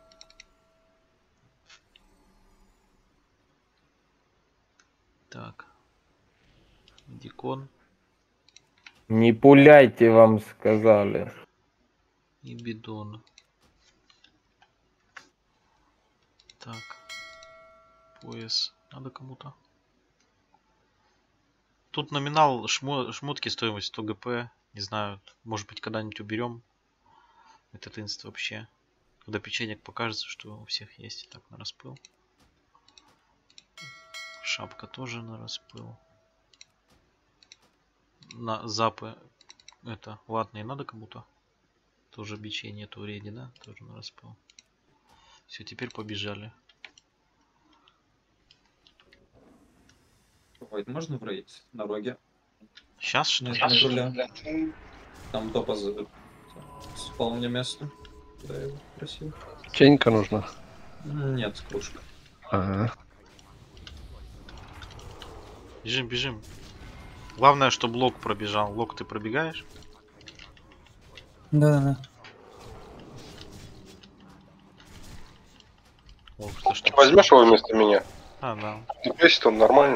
Так. Дикон. Не пуляйте, вам сказали. И бидон. Так. Пояс. Надо кому-то. Тут номинал шмотки стоимость 100 ГП. Не знаю, может быть когда-нибудь уберем этот инст вообще. Когда печенек покажется, что у всех есть. Так, на распыл. Шапка тоже на распыл. На запы это латные надо кому-то. Тоже бичей нету в рейде, да? Тоже на распыл. Все, теперь побежали. Ой, можно в рейд на роге? Сейчас что ли? Нет, на руля. Там топа вполне место. Да, я просил. Ченька нужна? Нет, кружка. Ага. Бежим, бежим. Главное, чтобы лог пробежал. Лог ты пробегаешь? Да-да-да. Ох, ты что? Возьмешь его вместо меня? А, да. И весит он нормально.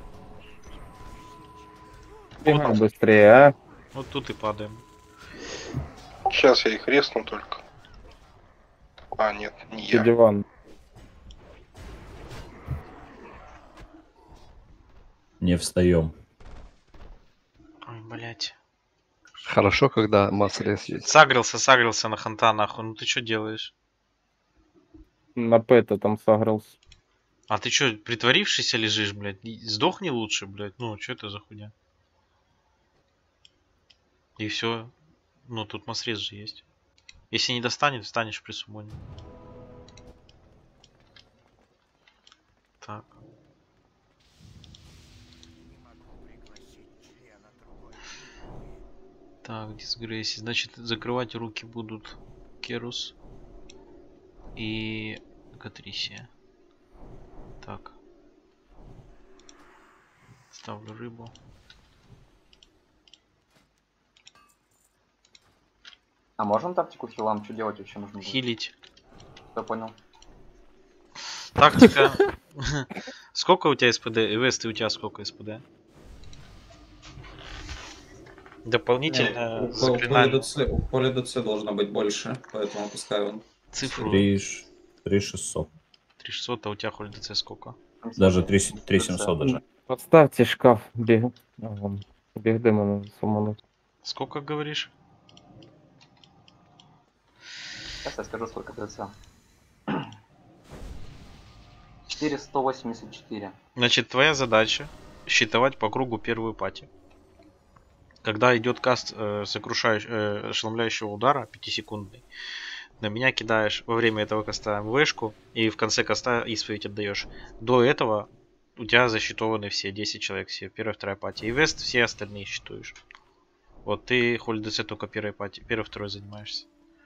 Бегай быстрее, а? Вот тут и падаем. Сейчас я их ресну только. А, нет, не я. Диван. Не встаем. Ой, блять. Хорошо, когда масс-рез есть. Сагрился на ханта, нахуй. Ну ты что делаешь? На пэта там сагрался. А ты что, притворившийся лежишь, блядь? Сдохни лучше, блядь. Ну, что это за хуйня? И все. Ну, тут масс-рез же есть. Если не достанет, встанешь при суммоне. Так. Так, дисгрейси. Значит, закрывать руки будут Керус и Катрисия. Так. Ставлю рыбу. А можно тактику хилам? Что делать вообще нужно? Хилить. Я понял. Тактика. Сколько у тебя СПД? Вест, у тебя сколько СПД? Дополнительно У поля ДЦ должно быть больше, поэтому пускай он. Цифру. 3600. 3600, а у тебя холь ДЦ сколько? Даже 3700 даже. Подставьте шкаф. Бег демона суману. Сколько говоришь? Сейчас я скажу, сколько ДЦ. 4184. Значит, твоя задача считывать по кругу первую пати. Когда идет каст ошеломляющего удара 5-секундный, на меня кидаешь во время этого каста МВшку и в конце каста исповедь отдаешь. До этого у тебя засчитованы все 10 человек, все первая, вторая пати. И вест все остальные считаешь. Вот ты холь ДЦ только первой пати, первой, второй занимаешься.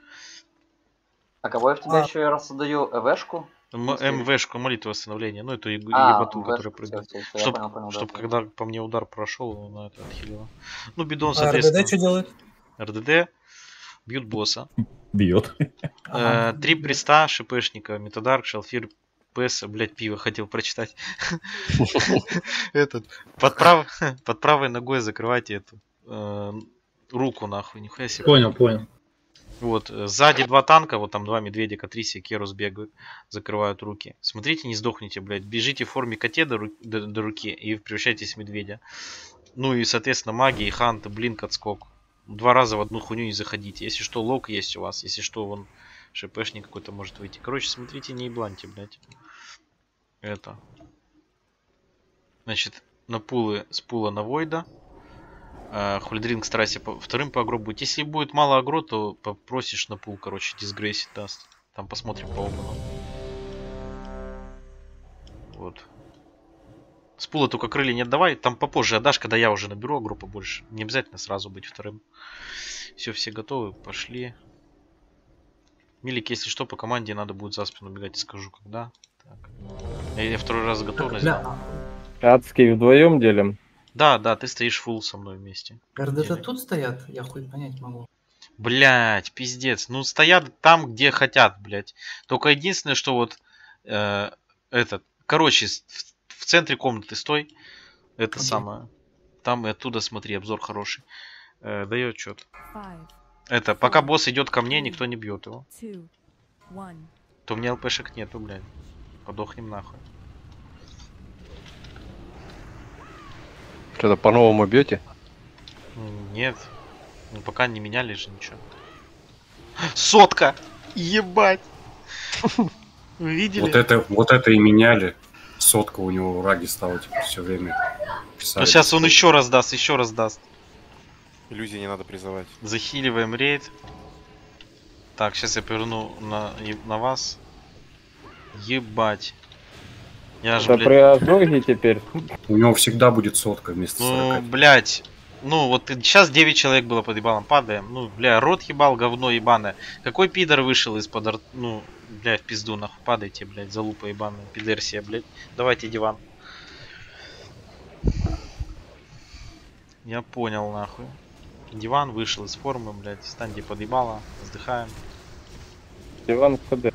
А кого я в тебя еще раз отдаю ЭВшку? МВшку, молитву восстановления. Ну, эту ебату, которая прыгает. Понял, Чтоб да, когда по мне удар прошел, она это отхилила. Ну, бидон, А соответственно. РДД что делает? РДД бьют босса. Бьет. 3 приста, ШПшника, Метадарк, Шалфир, ПС, блять, пиво хотел прочитать. Этот. Под правой ногой закрывайте эту руку, нахуй, нихуя себе. Понял. Вот, сзади 2 танка, вот там 2 медведя, Катрисия, Керус бегают, закрывают руки. Смотрите, не сдохните, блядь. Бежите в форме коте до руки и превращайтесь в медведя. Ну и, соответственно, маги и ханты, блинк, отскок. 2 раза в одну хуйню не заходите. Если что, лок есть у вас. Если что, вон ШПшник какой-то может выйти. Короче, смотрите, не ебланьте, блядь. Это. Значит, на пулы, с пула на войда. Хульдринг старайся вторым по агро будет. Если будет мало агро, то попросишь на пул, короче, дисгрейсить даст. Там посмотрим по опыту. Вот. С пула только крылья не отдавай. Там попозже отдашь, когда я уже наберу агро побольше. Не обязательно сразу быть вторым. Все готовы, пошли. Милик, если что, по команде надо будет за спину бегать, скажу когда. Так. Я второй раз готовность. Да. Адский вдвоем делим. Да, ты стоишь фулл со мной вместе. РДД тут стоят? Я хуй понять могу. Блять, пиздец. Ну, стоят там, где хотят, блять. Только единственное, что вот короче, в центре комнаты стой. Это самое. Там и оттуда смотри, обзор хороший. Дает отчет. Это, пока босс идет ко мне, никто не бьет его. То у меня ЛПшек нету, блядь. Подохнем нахуй. Что-то по-новому бьете? Нет. Ну, пока не меняли же ничего. Сотка! Ебать! Вы видели? Вот это и меняли. Сотка у него в раге стала типа все время. Ну сейчас он еще раз даст. Иллюзии не надо призывать. Захиливаем рейд. Так, сейчас я поверну на вас. Ебать. Я же, да при ожоге теперь. У него всегда будет сотка вместо 40. Ну, блять. Ну, вот сейчас 9 человек было под ебалом. Падаем. Ну, бля, рот ебал, говно ебаное. Какой пидор вышел из-под... Ну, бля, в пизду, нахуй. Падайте, блядь, залупа ебаная. Пидерсия, блядь. Давайте диван. Я понял, нахуй. Диван вышел из формы, блядь. Станди подъебало. Вздыхаем. Диван КД.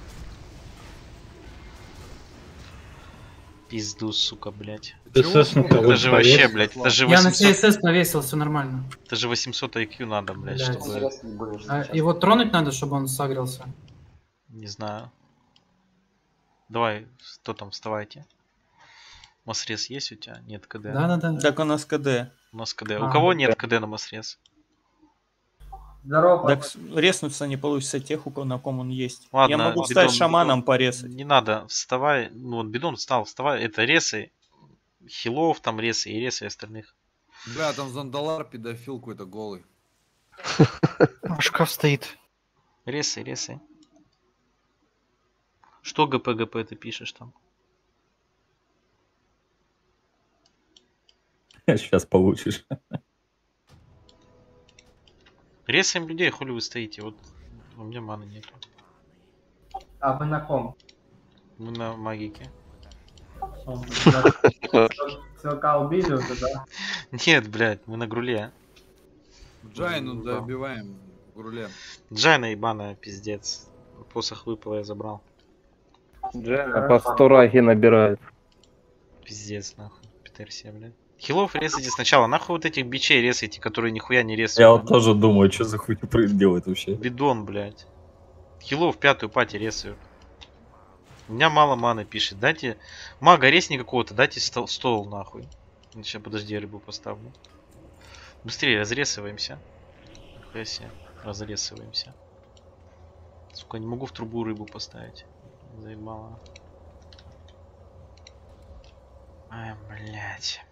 Пизду, сука, блядь. Это же вообще, блядь, это же 800... Я на CSS повесил, все нормально. Это же 800 IQ надо, блядь, чтобы... Его тронуть надо, чтобы он согрелся? Не знаю. Давай, кто там, вставайте. Мосрез есть у тебя? Нет КД? Да. Так у нас КД. У нас КД. У кого нет КД на Мосрез? Здорово. Так резнуться не получится тех, у кого на ком он есть. Ладно, я могу бидон, стать шаманом порезать. Не надо, вставай. Ну вот бидон встал, вставай. Это ресы. Хилов там ресы и ресы остальных. Бля, там Зандалар педофил какой-то голый. Шкаф стоит. Ресы. Что ГП ты пишешь там? Сейчас получишь. Ресаем людей, хули вы стоите? Вот у меня маны нету. А вы на ком? Мы на магике. Целка убили уже, да? Нет, блядь, мы на груле. Джайну добиваем в груле. Джайна ебаная, пиздец. Посох выпал, я забрал. Джайна по 100 раги набирает. Пиздец, нахуй. Петерсия, блядь. Хилов резайте сначала. Нахуй вот этих бичей резайте, которые нихуя не резают. Я вот тоже думаю, что за хуйню делает вообще. Бидон, блядь. Хилов пятую пати резают. У меня мало маны пишет. Дайте мага резни какого-то, дайте стол нахуй. Сейчас, подожди, я рыбу поставлю. Быстрее разрезываемся. Нихуя себе. Разрезываемся. Сука, не могу в трубу рыбу поставить. Заебало. Ай, блядь.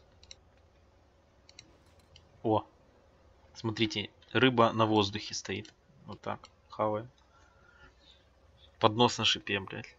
О, смотрите, рыба на воздухе стоит. Вот так, хавает. Поднос на шипе, блядь.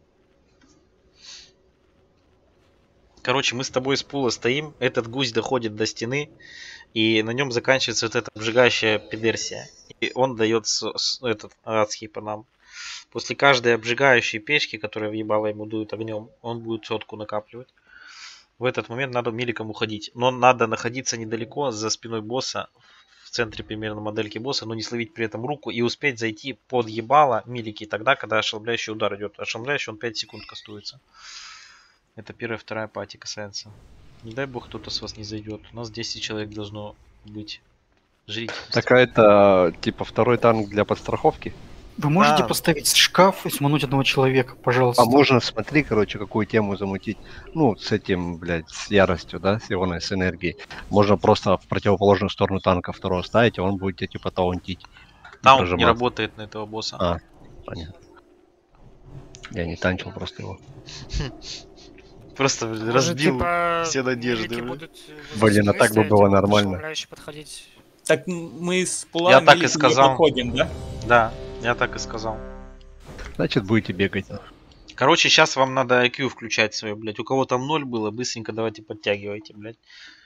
Короче, мы с тобой с пула стоим, этот гусь доходит до стены, и на нем заканчивается вот эта обжигающая педерсия. И он дает этот адский по нам. После каждой обжигающей печки, которая въебала ему дует огнем, он будет сотку накапливать. В этот момент надо миликом уходить. Но надо находиться недалеко, за спиной босса, в центре примерно модельки босса, но не словить при этом руку и успеть зайти под ебало милики тогда, когда ошеломляющий удар идет. Ошеломляющий он 5 секунд кастуется. Это первая, вторая пати касается. Не дай бог кто-то с вас не зайдет. У нас 10 человек должно быть. Жрите. Так а это типа второй танк для подстраховки? Вы можете поставить шкаф и смануть одного человека, пожалуйста? А можно, смотри, короче, какую тему замутить. Ну, с этим, блядь, с яростью, да, с его, с энергией. Можно просто в противоположную сторону танка второго ставить, и он будет тебя типа таунтить. Таунт не работает на этого босса. А, понятно. Я не танчил просто его. Просто разбил все надежды. Блин, а так бы было нормально. Так мы с пулами я так и сказал. Подходим, да? Да, я так и сказал. Значит, будете бегать. Короче, сейчас вам надо IQ включать свое, блядь. У кого там 0 было, быстренько давайте подтягивайте, блядь.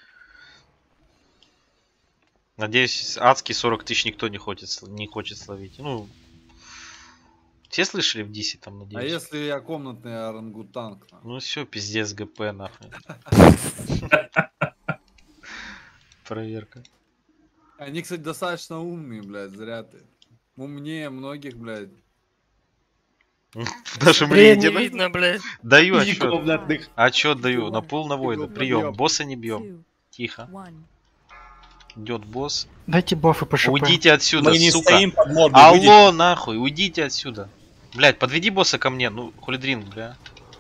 Надеюсь, адский 40 тысяч никто не хочет словить. Ну, все слышали в Дисе там, надеюсь? А если я комнатный орангутанг? Ну все, пиздец, ГП, нахуй. Проверка. Они, кстати, достаточно умные, блядь, зря ты. Умнее многих, блядь. Даже мне не видно, блядь. Даю отчет. Отчет даю. На пул на войну. Прием. Босса не бьем. Тихо. Идет босс. Дайте бафы по ШП. Уйдите отсюда, мы не сука. стоим под мордой, алло, выйдите. нахуй, уйдите отсюда. Блядь, подведи босса ко мне. Ну, хулидрин, бля.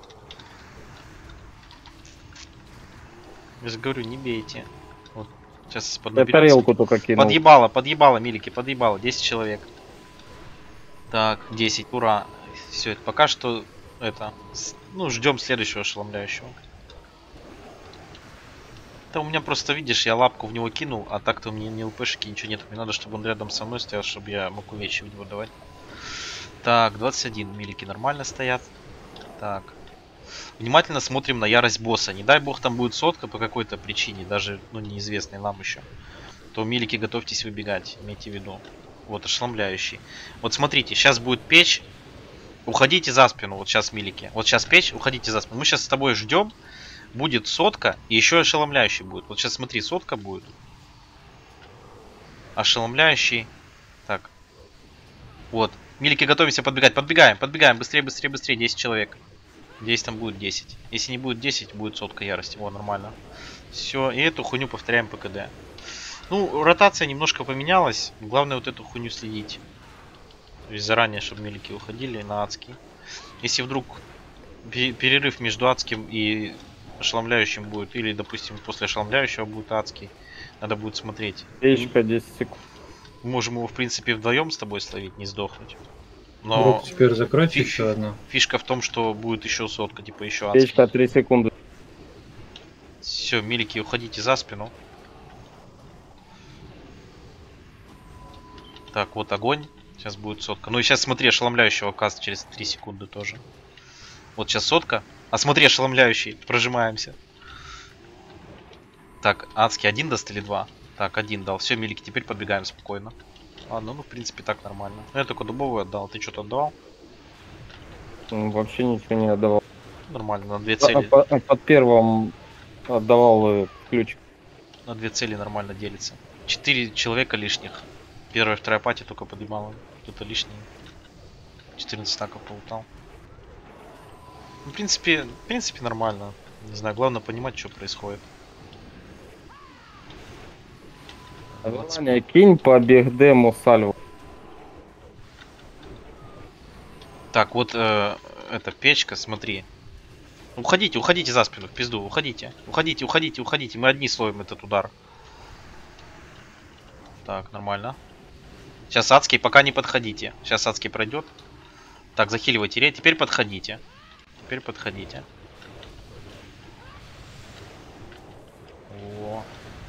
Я же говорю, не бейте. Вот. Сейчас поднаберёмся. Тарелку только кинул. Подъебало, милики, подъебало. 10 человек. Так, 10, ура. Все, это пока что это. Ну, ждем следующего ошеломляющего. Да у меня просто, видишь, я лапку в него кинул, а так-то у меня ни ЛПшки, ничего нет. Мне надо, чтобы он рядом со мной стоял, чтобы я мог увечья в него давать. Так, 21 милики нормально стоят. Так. Внимательно смотрим на ярость босса. Не дай бог там будет сотка по какой-то причине, даже, ну, неизвестной нам еще. То милики, готовьтесь выбегать, имейте в виду. Вот, ошеломляющий. Вот смотрите, сейчас будет печь. Уходите за спину, вот сейчас милики. Вот сейчас печь, уходите за спину. Мы сейчас с тобой ждем. Будет сотка, и еще ошеломляющий будет. Вот сейчас смотри, сотка будет. Ошеломляющий. Так. Вот. Милики, готовимся подбегать. Подбегаем, подбегаем. Быстрее, быстрее, быстрее. 10 человек. Здесь там будет 10. Если не будет 10, будет сотка ярости. Во, нормально. Все, и эту хуйню повторяем по КД. Ну, ротация немножко поменялась. Главное вот эту хуйню следить. То есть заранее, чтобы милики уходили на адский. Если вдруг перерыв между адским и ошеломляющим будет, или, допустим, после ошеломляющего будет адский, надо будет смотреть. Печка 10 секунд. Можем его, в принципе, вдвоем с тобой словить, не сдохнуть. Но Руку теперь закройте еще одну. Фишка в том, что будет еще сотка, типа еще адский. Печка 3 секунды. Все, милики, уходите за спину. Так, вот огонь. Сейчас будет сотка. Ну и сейчас смотри, ошеломляющего каст через 3 секунды тоже. Вот сейчас сотка. А смотри, ошеломляющий. Прожимаемся. Так, адский 1 даст или 2? Так, 1 дал. Все, милики, теперь подбегаем спокойно. Ладно, ну в принципе так нормально. Я только дубовую отдал. Ты что-то отдавал? Вообще ничего не отдавал. Нормально, на 2 цели. Под первым отдавал ключ. На 2 цели нормально делится. 4 человека лишних. Первая, вторая пати только поднимала. Кто-то лишний. 14 стаков полутал. В принципе нормально. Не знаю, главное понимать, что происходит. Ваня, кинь по бигдему сальву. Так, вот эта печка, смотри. Уходите, уходите за спину, в пизду, уходите. Уходите, уходите, уходите. Мы одни словим этот удар. Так, нормально. Сейчас адский, пока не подходите. Сейчас адский пройдет. Так, захиливайте. Теперь подходите. Теперь подходите. О.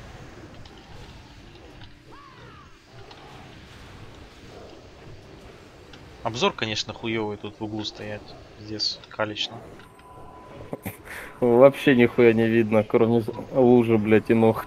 Обзор, конечно, хуёвый тут в углу стоять. Здесь калечно. Вообще нихуя не видно, кроме лужи, блядь, и ног.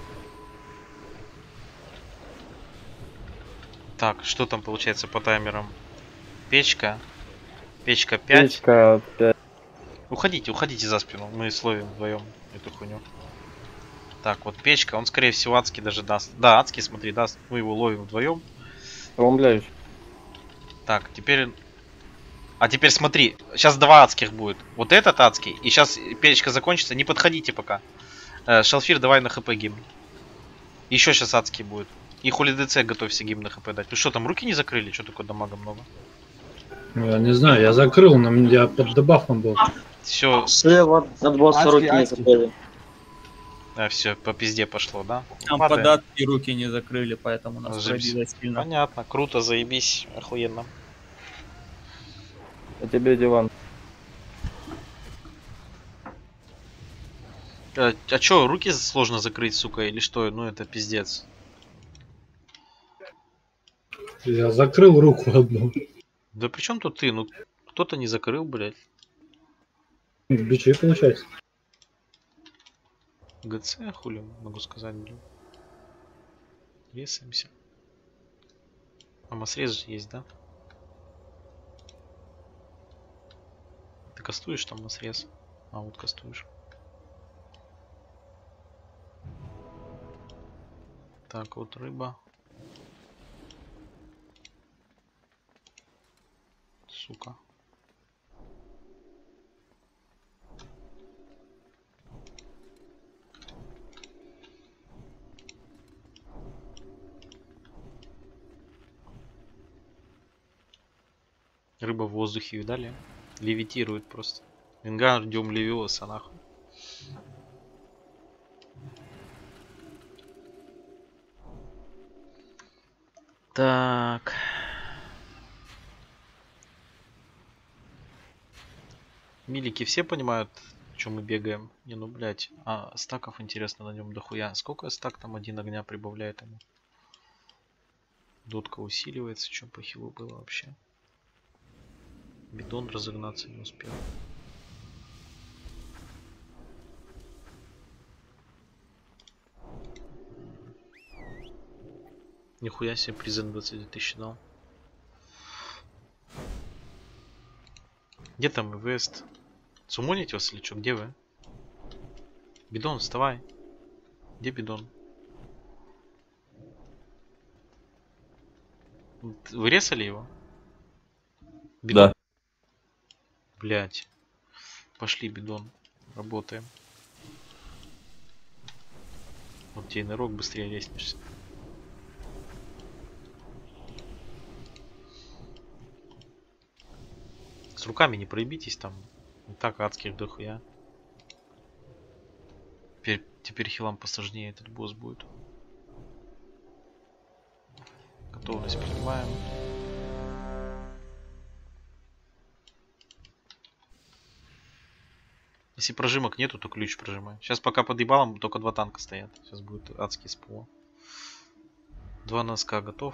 Так, что там получается по таймерам? Печка. Печка 5. Печка 5. Уходите, уходите за спину. Мы словим вдвоем эту хуйню. Так, вот печка. Он, скорее всего, адский даже даст. Да, адский, смотри, даст. Мы его ловим вдвоем. Ошеломляющий. Так, теперь... А теперь смотри. Сейчас 2 адских будет. Вот этот адский. И сейчас печка закончится. Не подходите пока. Шалфир, давай на хп гимн. Еще сейчас адский будет. И хули ДЦ готовься гимн на хп дать. Вы что, там руки не закрыли? Что такое дамага много? Я не знаю, я закрыл, но я под дебафом был. Все. Слева от босса руки не закрыли. А, все, по пизде пошло, да? Там податки руки не закрыли, поэтому нас пробило сильно. Понятно, круто, заебись, охуенно. А тебе диван. А чё, руки сложно закрыть, сука, или что? Ну это пиздец. Я закрыл руку одну. Да при чем тут ты? Ну кто-то не закрыл, блядь. Бичи получается. ГЦ, хули могу сказать, блин. Весаемся. А масрез же есть, да? Ты кастуешь там масрез? А вот кастуешь. Так, вот рыба. Сука. Рыба в воздухе, видали? Левитирует просто. Вингардиум левиоса, нахуй. Так. Милики все понимают, что мы бегаем? Не, ну, блядь. А стаков, интересно, на нем дохуя. Сколько стак там один огня прибавляет ему? Дотка усиливается. Что по хилу было вообще? Бидон разогнаться не успел. Нихуя себе призен 22 тысячи дал. Где там Вест? Сумоните вас или что? Где вы? Бидон, вставай. Где бидон? Вы резали его? Да. Блять. Пошли, бидон. Работаем. Вот тебе нырок, быстрее резнешься. С руками не проебитесь там. И так адских дохуя. Теперь хилам посложнее этот босс будет. Готовность принимаем. Если прожимок нету, то ключ прожимаем. Сейчас пока под ебалом только 2 танка стоят. Сейчас будет адский спол. 2 носка готов.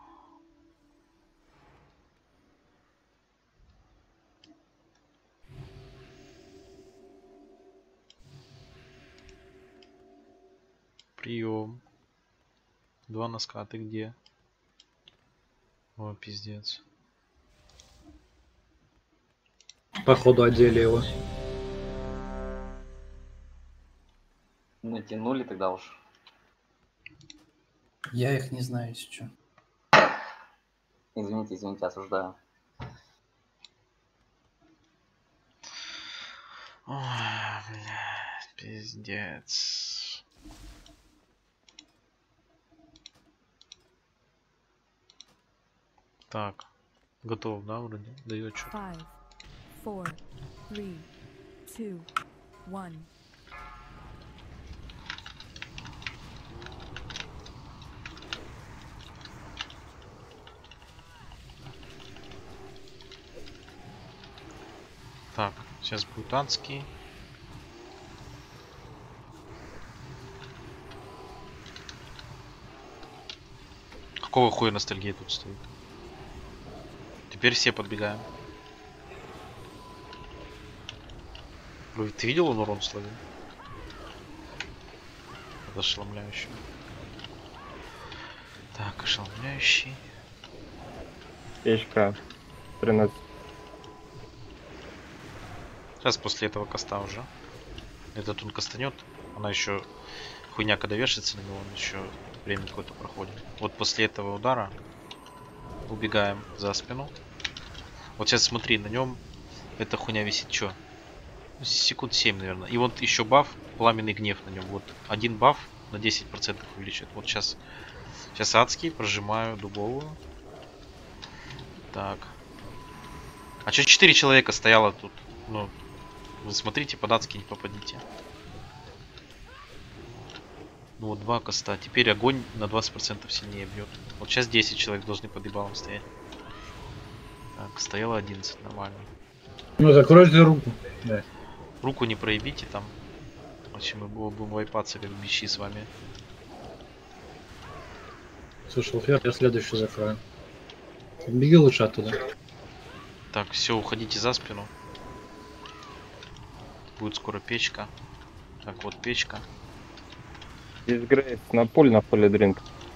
Прием. 2 носка, ты где? О, пиздец. Походу одели его. Натянули тогда уж. Я их не знаю, если что. Извините, осуждаю. Ой, блядь, пиздец. Так, готов, да, вроде? Дает что. 5, 4, 3, 2, 1. Так, сейчас будет адский. Какого хуя ностальгия тут стоит? Теперь все подбегаем. Ты видел, он урон словил? Это ошеломляющий. Так, ошеломляющий. Печка 13. Сейчас после этого каста уже. Этот он кастанет. Она еще хуйня, когда вешается на него, он еще время какое-то проходит. Вот после этого удара убегаем за спину. Вот сейчас смотри, на нем эта хуйня висит что? Секунд 7, наверное. И вот еще баф, пламенный гнев на нем. Вот один баф на 10% увеличивает. Вот сейчас адский, прожимаю дубовую. Так. А что 4 человека стояло тут? Ну, вы смотрите, под адский не попадите. Ну вот 2 коста. Теперь огонь на 20% сильнее бьет. Вот сейчас 10 человек должны под ебалом стоять. Так, стояло 11, нормально. Ну, закройте руку. Да. Руку не проебите там. Иначе мы будем вайпаться как бичи с вами. Слушай, Алфер, я следующий закрою. Беги лучше оттуда. Так, все, уходите за спину. Будет скоро печка. Так, вот печка. Дисгрейс на поле дринг.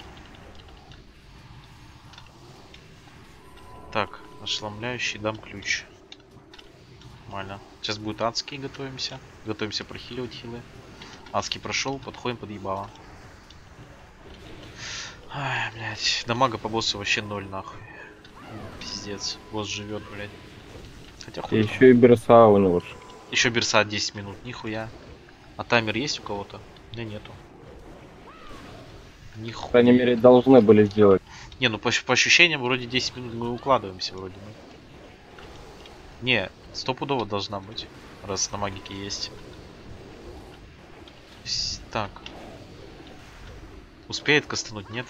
Так, ошеломляющий, дам ключ. Нормально. Сейчас будет адский, готовимся. Готовимся прохиливать хилы. Адский прошел, подходим под ебало. Ай, блядь. Дамага по боссу вообще 0 нахуй. Пиздец. Босс живет, блядь. Хотя хуй. Еще и берса у него. Еще берса 10 минут, нихуя. А таймер есть у кого-то? Да нету. Нихуя. По крайней мере, должны были сделать. Не, ну по ощущениям вроде 10 минут мы укладываемся вроде бы. Не, стопудово должна быть, раз на магике есть. Так. Успеет кастануть, нет?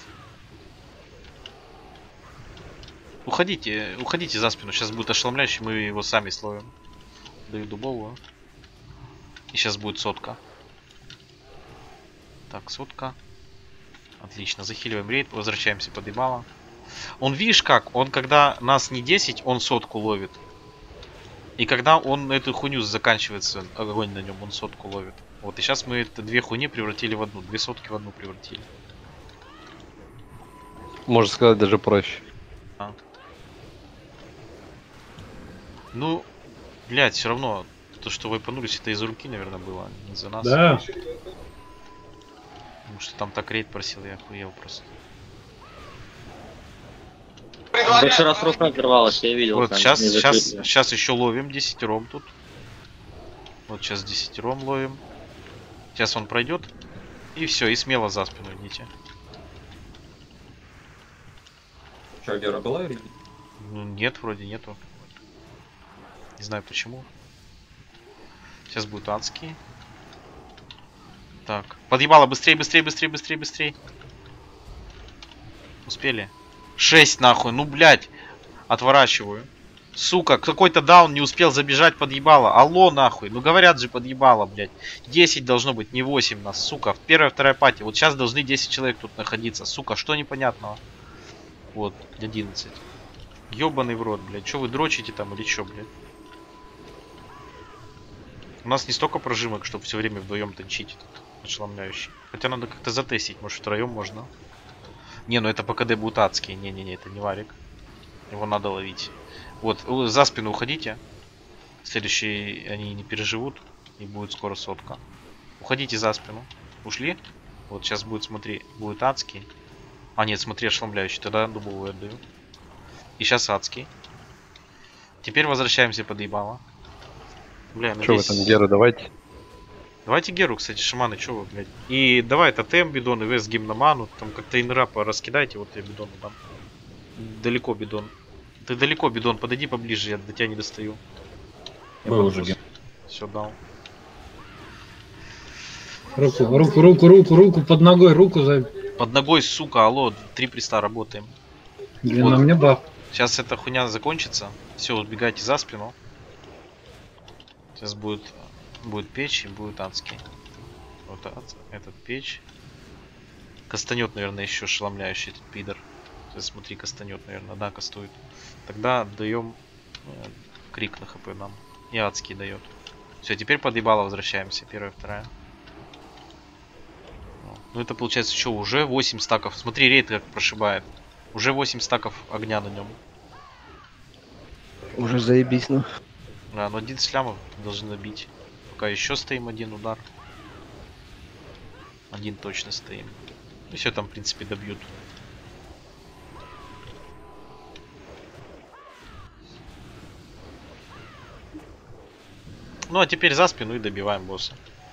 Уходите за спину. Сейчас будет ошеломляющий, мы его сами словим. Даю дубовую. И сейчас будет сотка. Так, сотка. Отлично, захиливаем рейд, возвращаемся под ебало. Он, видишь как, он когда нас не 10, он сотку ловит. И когда он эту хуйню заканчивается, огонь на нем, он сотку ловит. Вот, и сейчас мы это 2 хуйни превратили в одну, 2 сотки в одну превратили. Можно сказать, даже проще. А. Ну, блядь, все равно, то, что вайпанулись, это из-за руки, наверное, было, не за нас. Да. Потому что там так рейд просил, я охуел просто. Больше раз рука взорвалась, я видел. Вот там, сейчас, не закрыто. сейчас еще ловим 10-ром тут. Вот сейчас 10-ром ловим. Сейчас он пройдет. И все, и смело за спину идите. Че, Гера была или нет? Ну, нет, вроде нету. Не знаю почему. Сейчас будет адский. Так, подъебало, быстрее, быстрее, быстрее, быстрее, быстрее. Успели. 6 нахуй, ну блять. Отворачиваю. Сука, какой-то даун не успел забежать, подъебало. Алло нахуй, ну говорят же подъебало, блять. 10 должно быть, не 8 нас, сука. В первой, второй пати. Вот сейчас должны 10 человек тут находиться. Сука, что непонятного? Вот, 11. Ёбаный в рот, блядь. Что вы дрочите там или что, блядь? У нас не столько прожимок, чтобы все время вдвоем танчить этот ошеломляющий. Хотя надо как-то затестить, может втроем можно. Не, ну это по КД будут адские. Не-не-не, это не варик. Его надо ловить. Вот, за спину уходите. Следующие они не переживут. И будет скоро сотка. Уходите за спину. Ушли? Вот сейчас будет, смотри, будет адский. А нет, смотри, ошеломляющий. Тогда дубовую отдаю. И сейчас адский. Теперь возвращаемся под ебало. Бля, Что вы там, Геру, давайте? Давайте Геру, кстати, шаманы, что вы, блядь. И давай тотем бидон, и вес гимноману. Там как-то инра раскидайте, вот я бидону дам. Далеко бидон. Ты далеко бидон, подойди поближе, я до тебя не достаю. Был уже ген. Все, дал. Руку под ногой, руку за... Под ногой, сука, алло, 3 приста работаем. Блин, Вот. на мне баф. Сейчас эта хуйня закончится. Все, убегайте за спину. Сейчас будет печь и будет адский. Вот этот печь. Кастанет, наверное, еще ошеломляющий этот пидор. Сейчас смотри, кастанет, наверное, да, кастует. Тогда отдаем крик на хп нам. И адский дает. Все, теперь под ебало возвращаемся. Первая, вторая. Ну это получается что, уже 8 стаков. Смотри, рейд как прошибает. Уже 8 стаков огня на нем. Уже заебись, ну. Да, но 11 лямов должны набить. Пока еще стоим один удар. Один точно стоим. И все там, в принципе, добьют. Ну а теперь за спину и добиваем босса.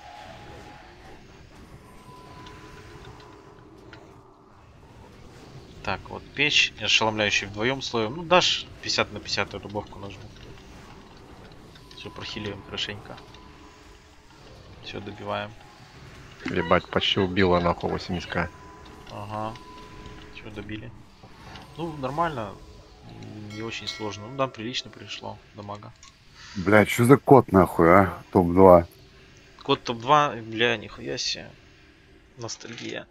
Так, вот печь, ошеломляющий вдвоем слоем. Ну дашь 50 на 50 дубовку нажму. Все, прохиливаем хорошенько. Все, добиваем. Ебать, почти убила нахуй 80к. Ага. Все, добили. Ну, нормально. Не очень сложно. Ну, да, прилично пришло дамага. Блядь, что за код нахуй, а? Топ-2. Код топ-2, бля, нихуя себе. Ностальгия.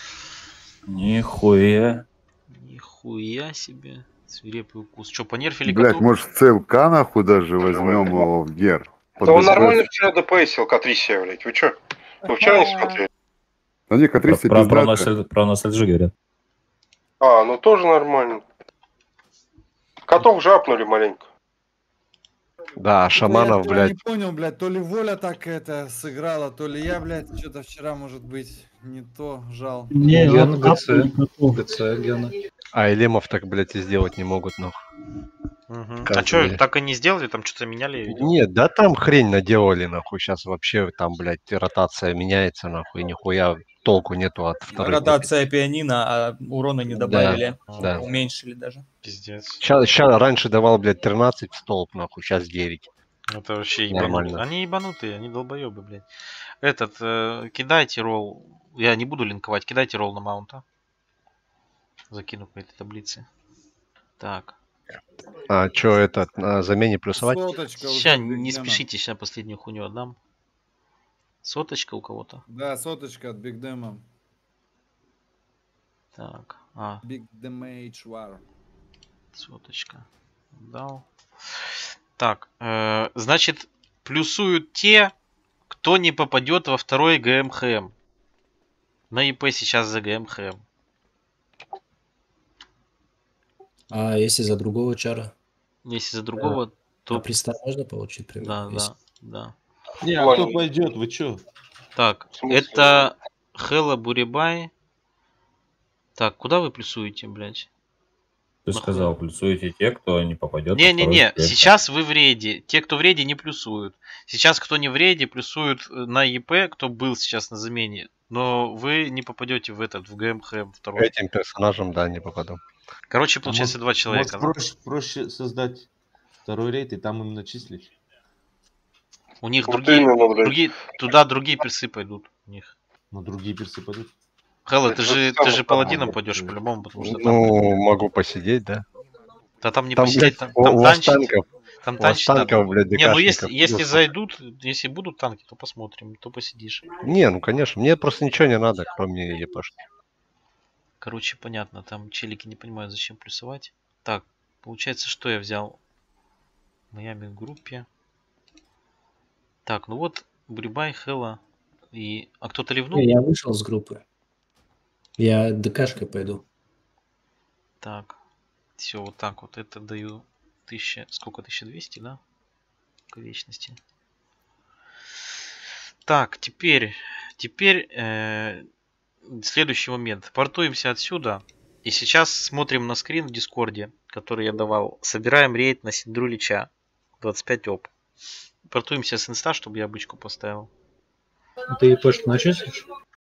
Нихуя. Нихуя себе. Свирепый укус. Че, понерфили Блядь, коту? может ЦЛК нахуй даже возьмем его в гер. Да он нормально вчера ДПСил К-3, блядь. Вы чё? Вы вчера не смотрели? Да не, К-3 Про ностальжи говорят. А, ну тоже нормально. Котов жапнули маленько. Да, шаманов, Я блядь. не понял, блядь, то ли воля так это сыграла, то ли я, блядь, что-то вчера, может быть, не то жал. Не, Ген вот ГЦ Гена. А элемов так, блядь, и сделать не могут, нахуй. Угу. Как А что, бы. так и не сделали? Там что-то меняли? я видел. Нет, да там хрень наделали, нахуй. Сейчас вообще там, блядь, ротация меняется, нахуй. И нихуя толку нету от второй. Ротация пианино, а урона не добавили. Да. Уменьшили даже. Пиздец. Сейчас раньше давал, блядь, 13 в столб, нахуй. Сейчас 9. Это вообще Нормально. ебанутые. Они ебанутые, они долбоебы, блядь. Этот, кидайте ролл. Я не буду линковать, кидайте ролл на маунта. Закину по этой таблице. Так. А чё, этот, на замене плюсовать? Соточка уже Сейчас от не Бигдема. спешите, сейчас последнюю хуйню отдам. Соточка у кого-то. Да, соточка от Бигдема. Так. Big Damage War. Соточка. Дал. Так, значит, плюсуют те, кто не попадет во второй ГМХМ. На ИП сейчас за ГМХМ. А если за другого чара? Если за другого, то... А приста можно получить, примерно? Да, Если- да. Не, а кто пойдет, вы чё? Так, это Хела Бурибай. Так, куда вы плюсуете, блядь? Ты сказал, плюсуете те, кто не попадет. Не-не-не, сейчас вы в рейде. Те, кто в рейде, не плюсуют. Сейчас, кто не в рейде, плюсуют на ЕП, кто был сейчас на замене. Но вы не попадете в этот, в ГМХМ второй. Этим персонажем, да, не попаду. Короче, получается 2 человека. Может, проще создать второй рейд и там им начислить? У них Вот другие, именно, блядь. туда другие персы пойдут. У них. Но другие персы пойдут. Хэлла, ты же паладином пойдешь по-любому, потому что там... Ну, могу посидеть, да. Да там не Там, посидеть, блядь, там у вас танчить. танков. Там У вас танчить надо. танков, блядь, Не, ну ДКшников. если зайдут, если будут танки, то посмотрим, то посидишь. Не, ну конечно, мне просто ничего не надо, кроме ЕПшки. Короче, понятно, там челики не понимают, зачем плюсовать. Так, получается, что я взял? Майами в группе. Так, ну вот, Бурибай, Хэлла и... А кто-то ливнул? Я вышел с группы. Я ДКшкой пойду. Так, все, вот так вот. Это даю 1000... Сколько? 1200, да? К вечности. Так, теперь следующий момент. Портуемся отсюда. И сейчас смотрим на скрин в Дискорде, который я давал. Собираем рейд на Синдрулича. 25 оп. Портуемся с инста, чтобы я бычку поставил. Ты ЕПшку начислишь?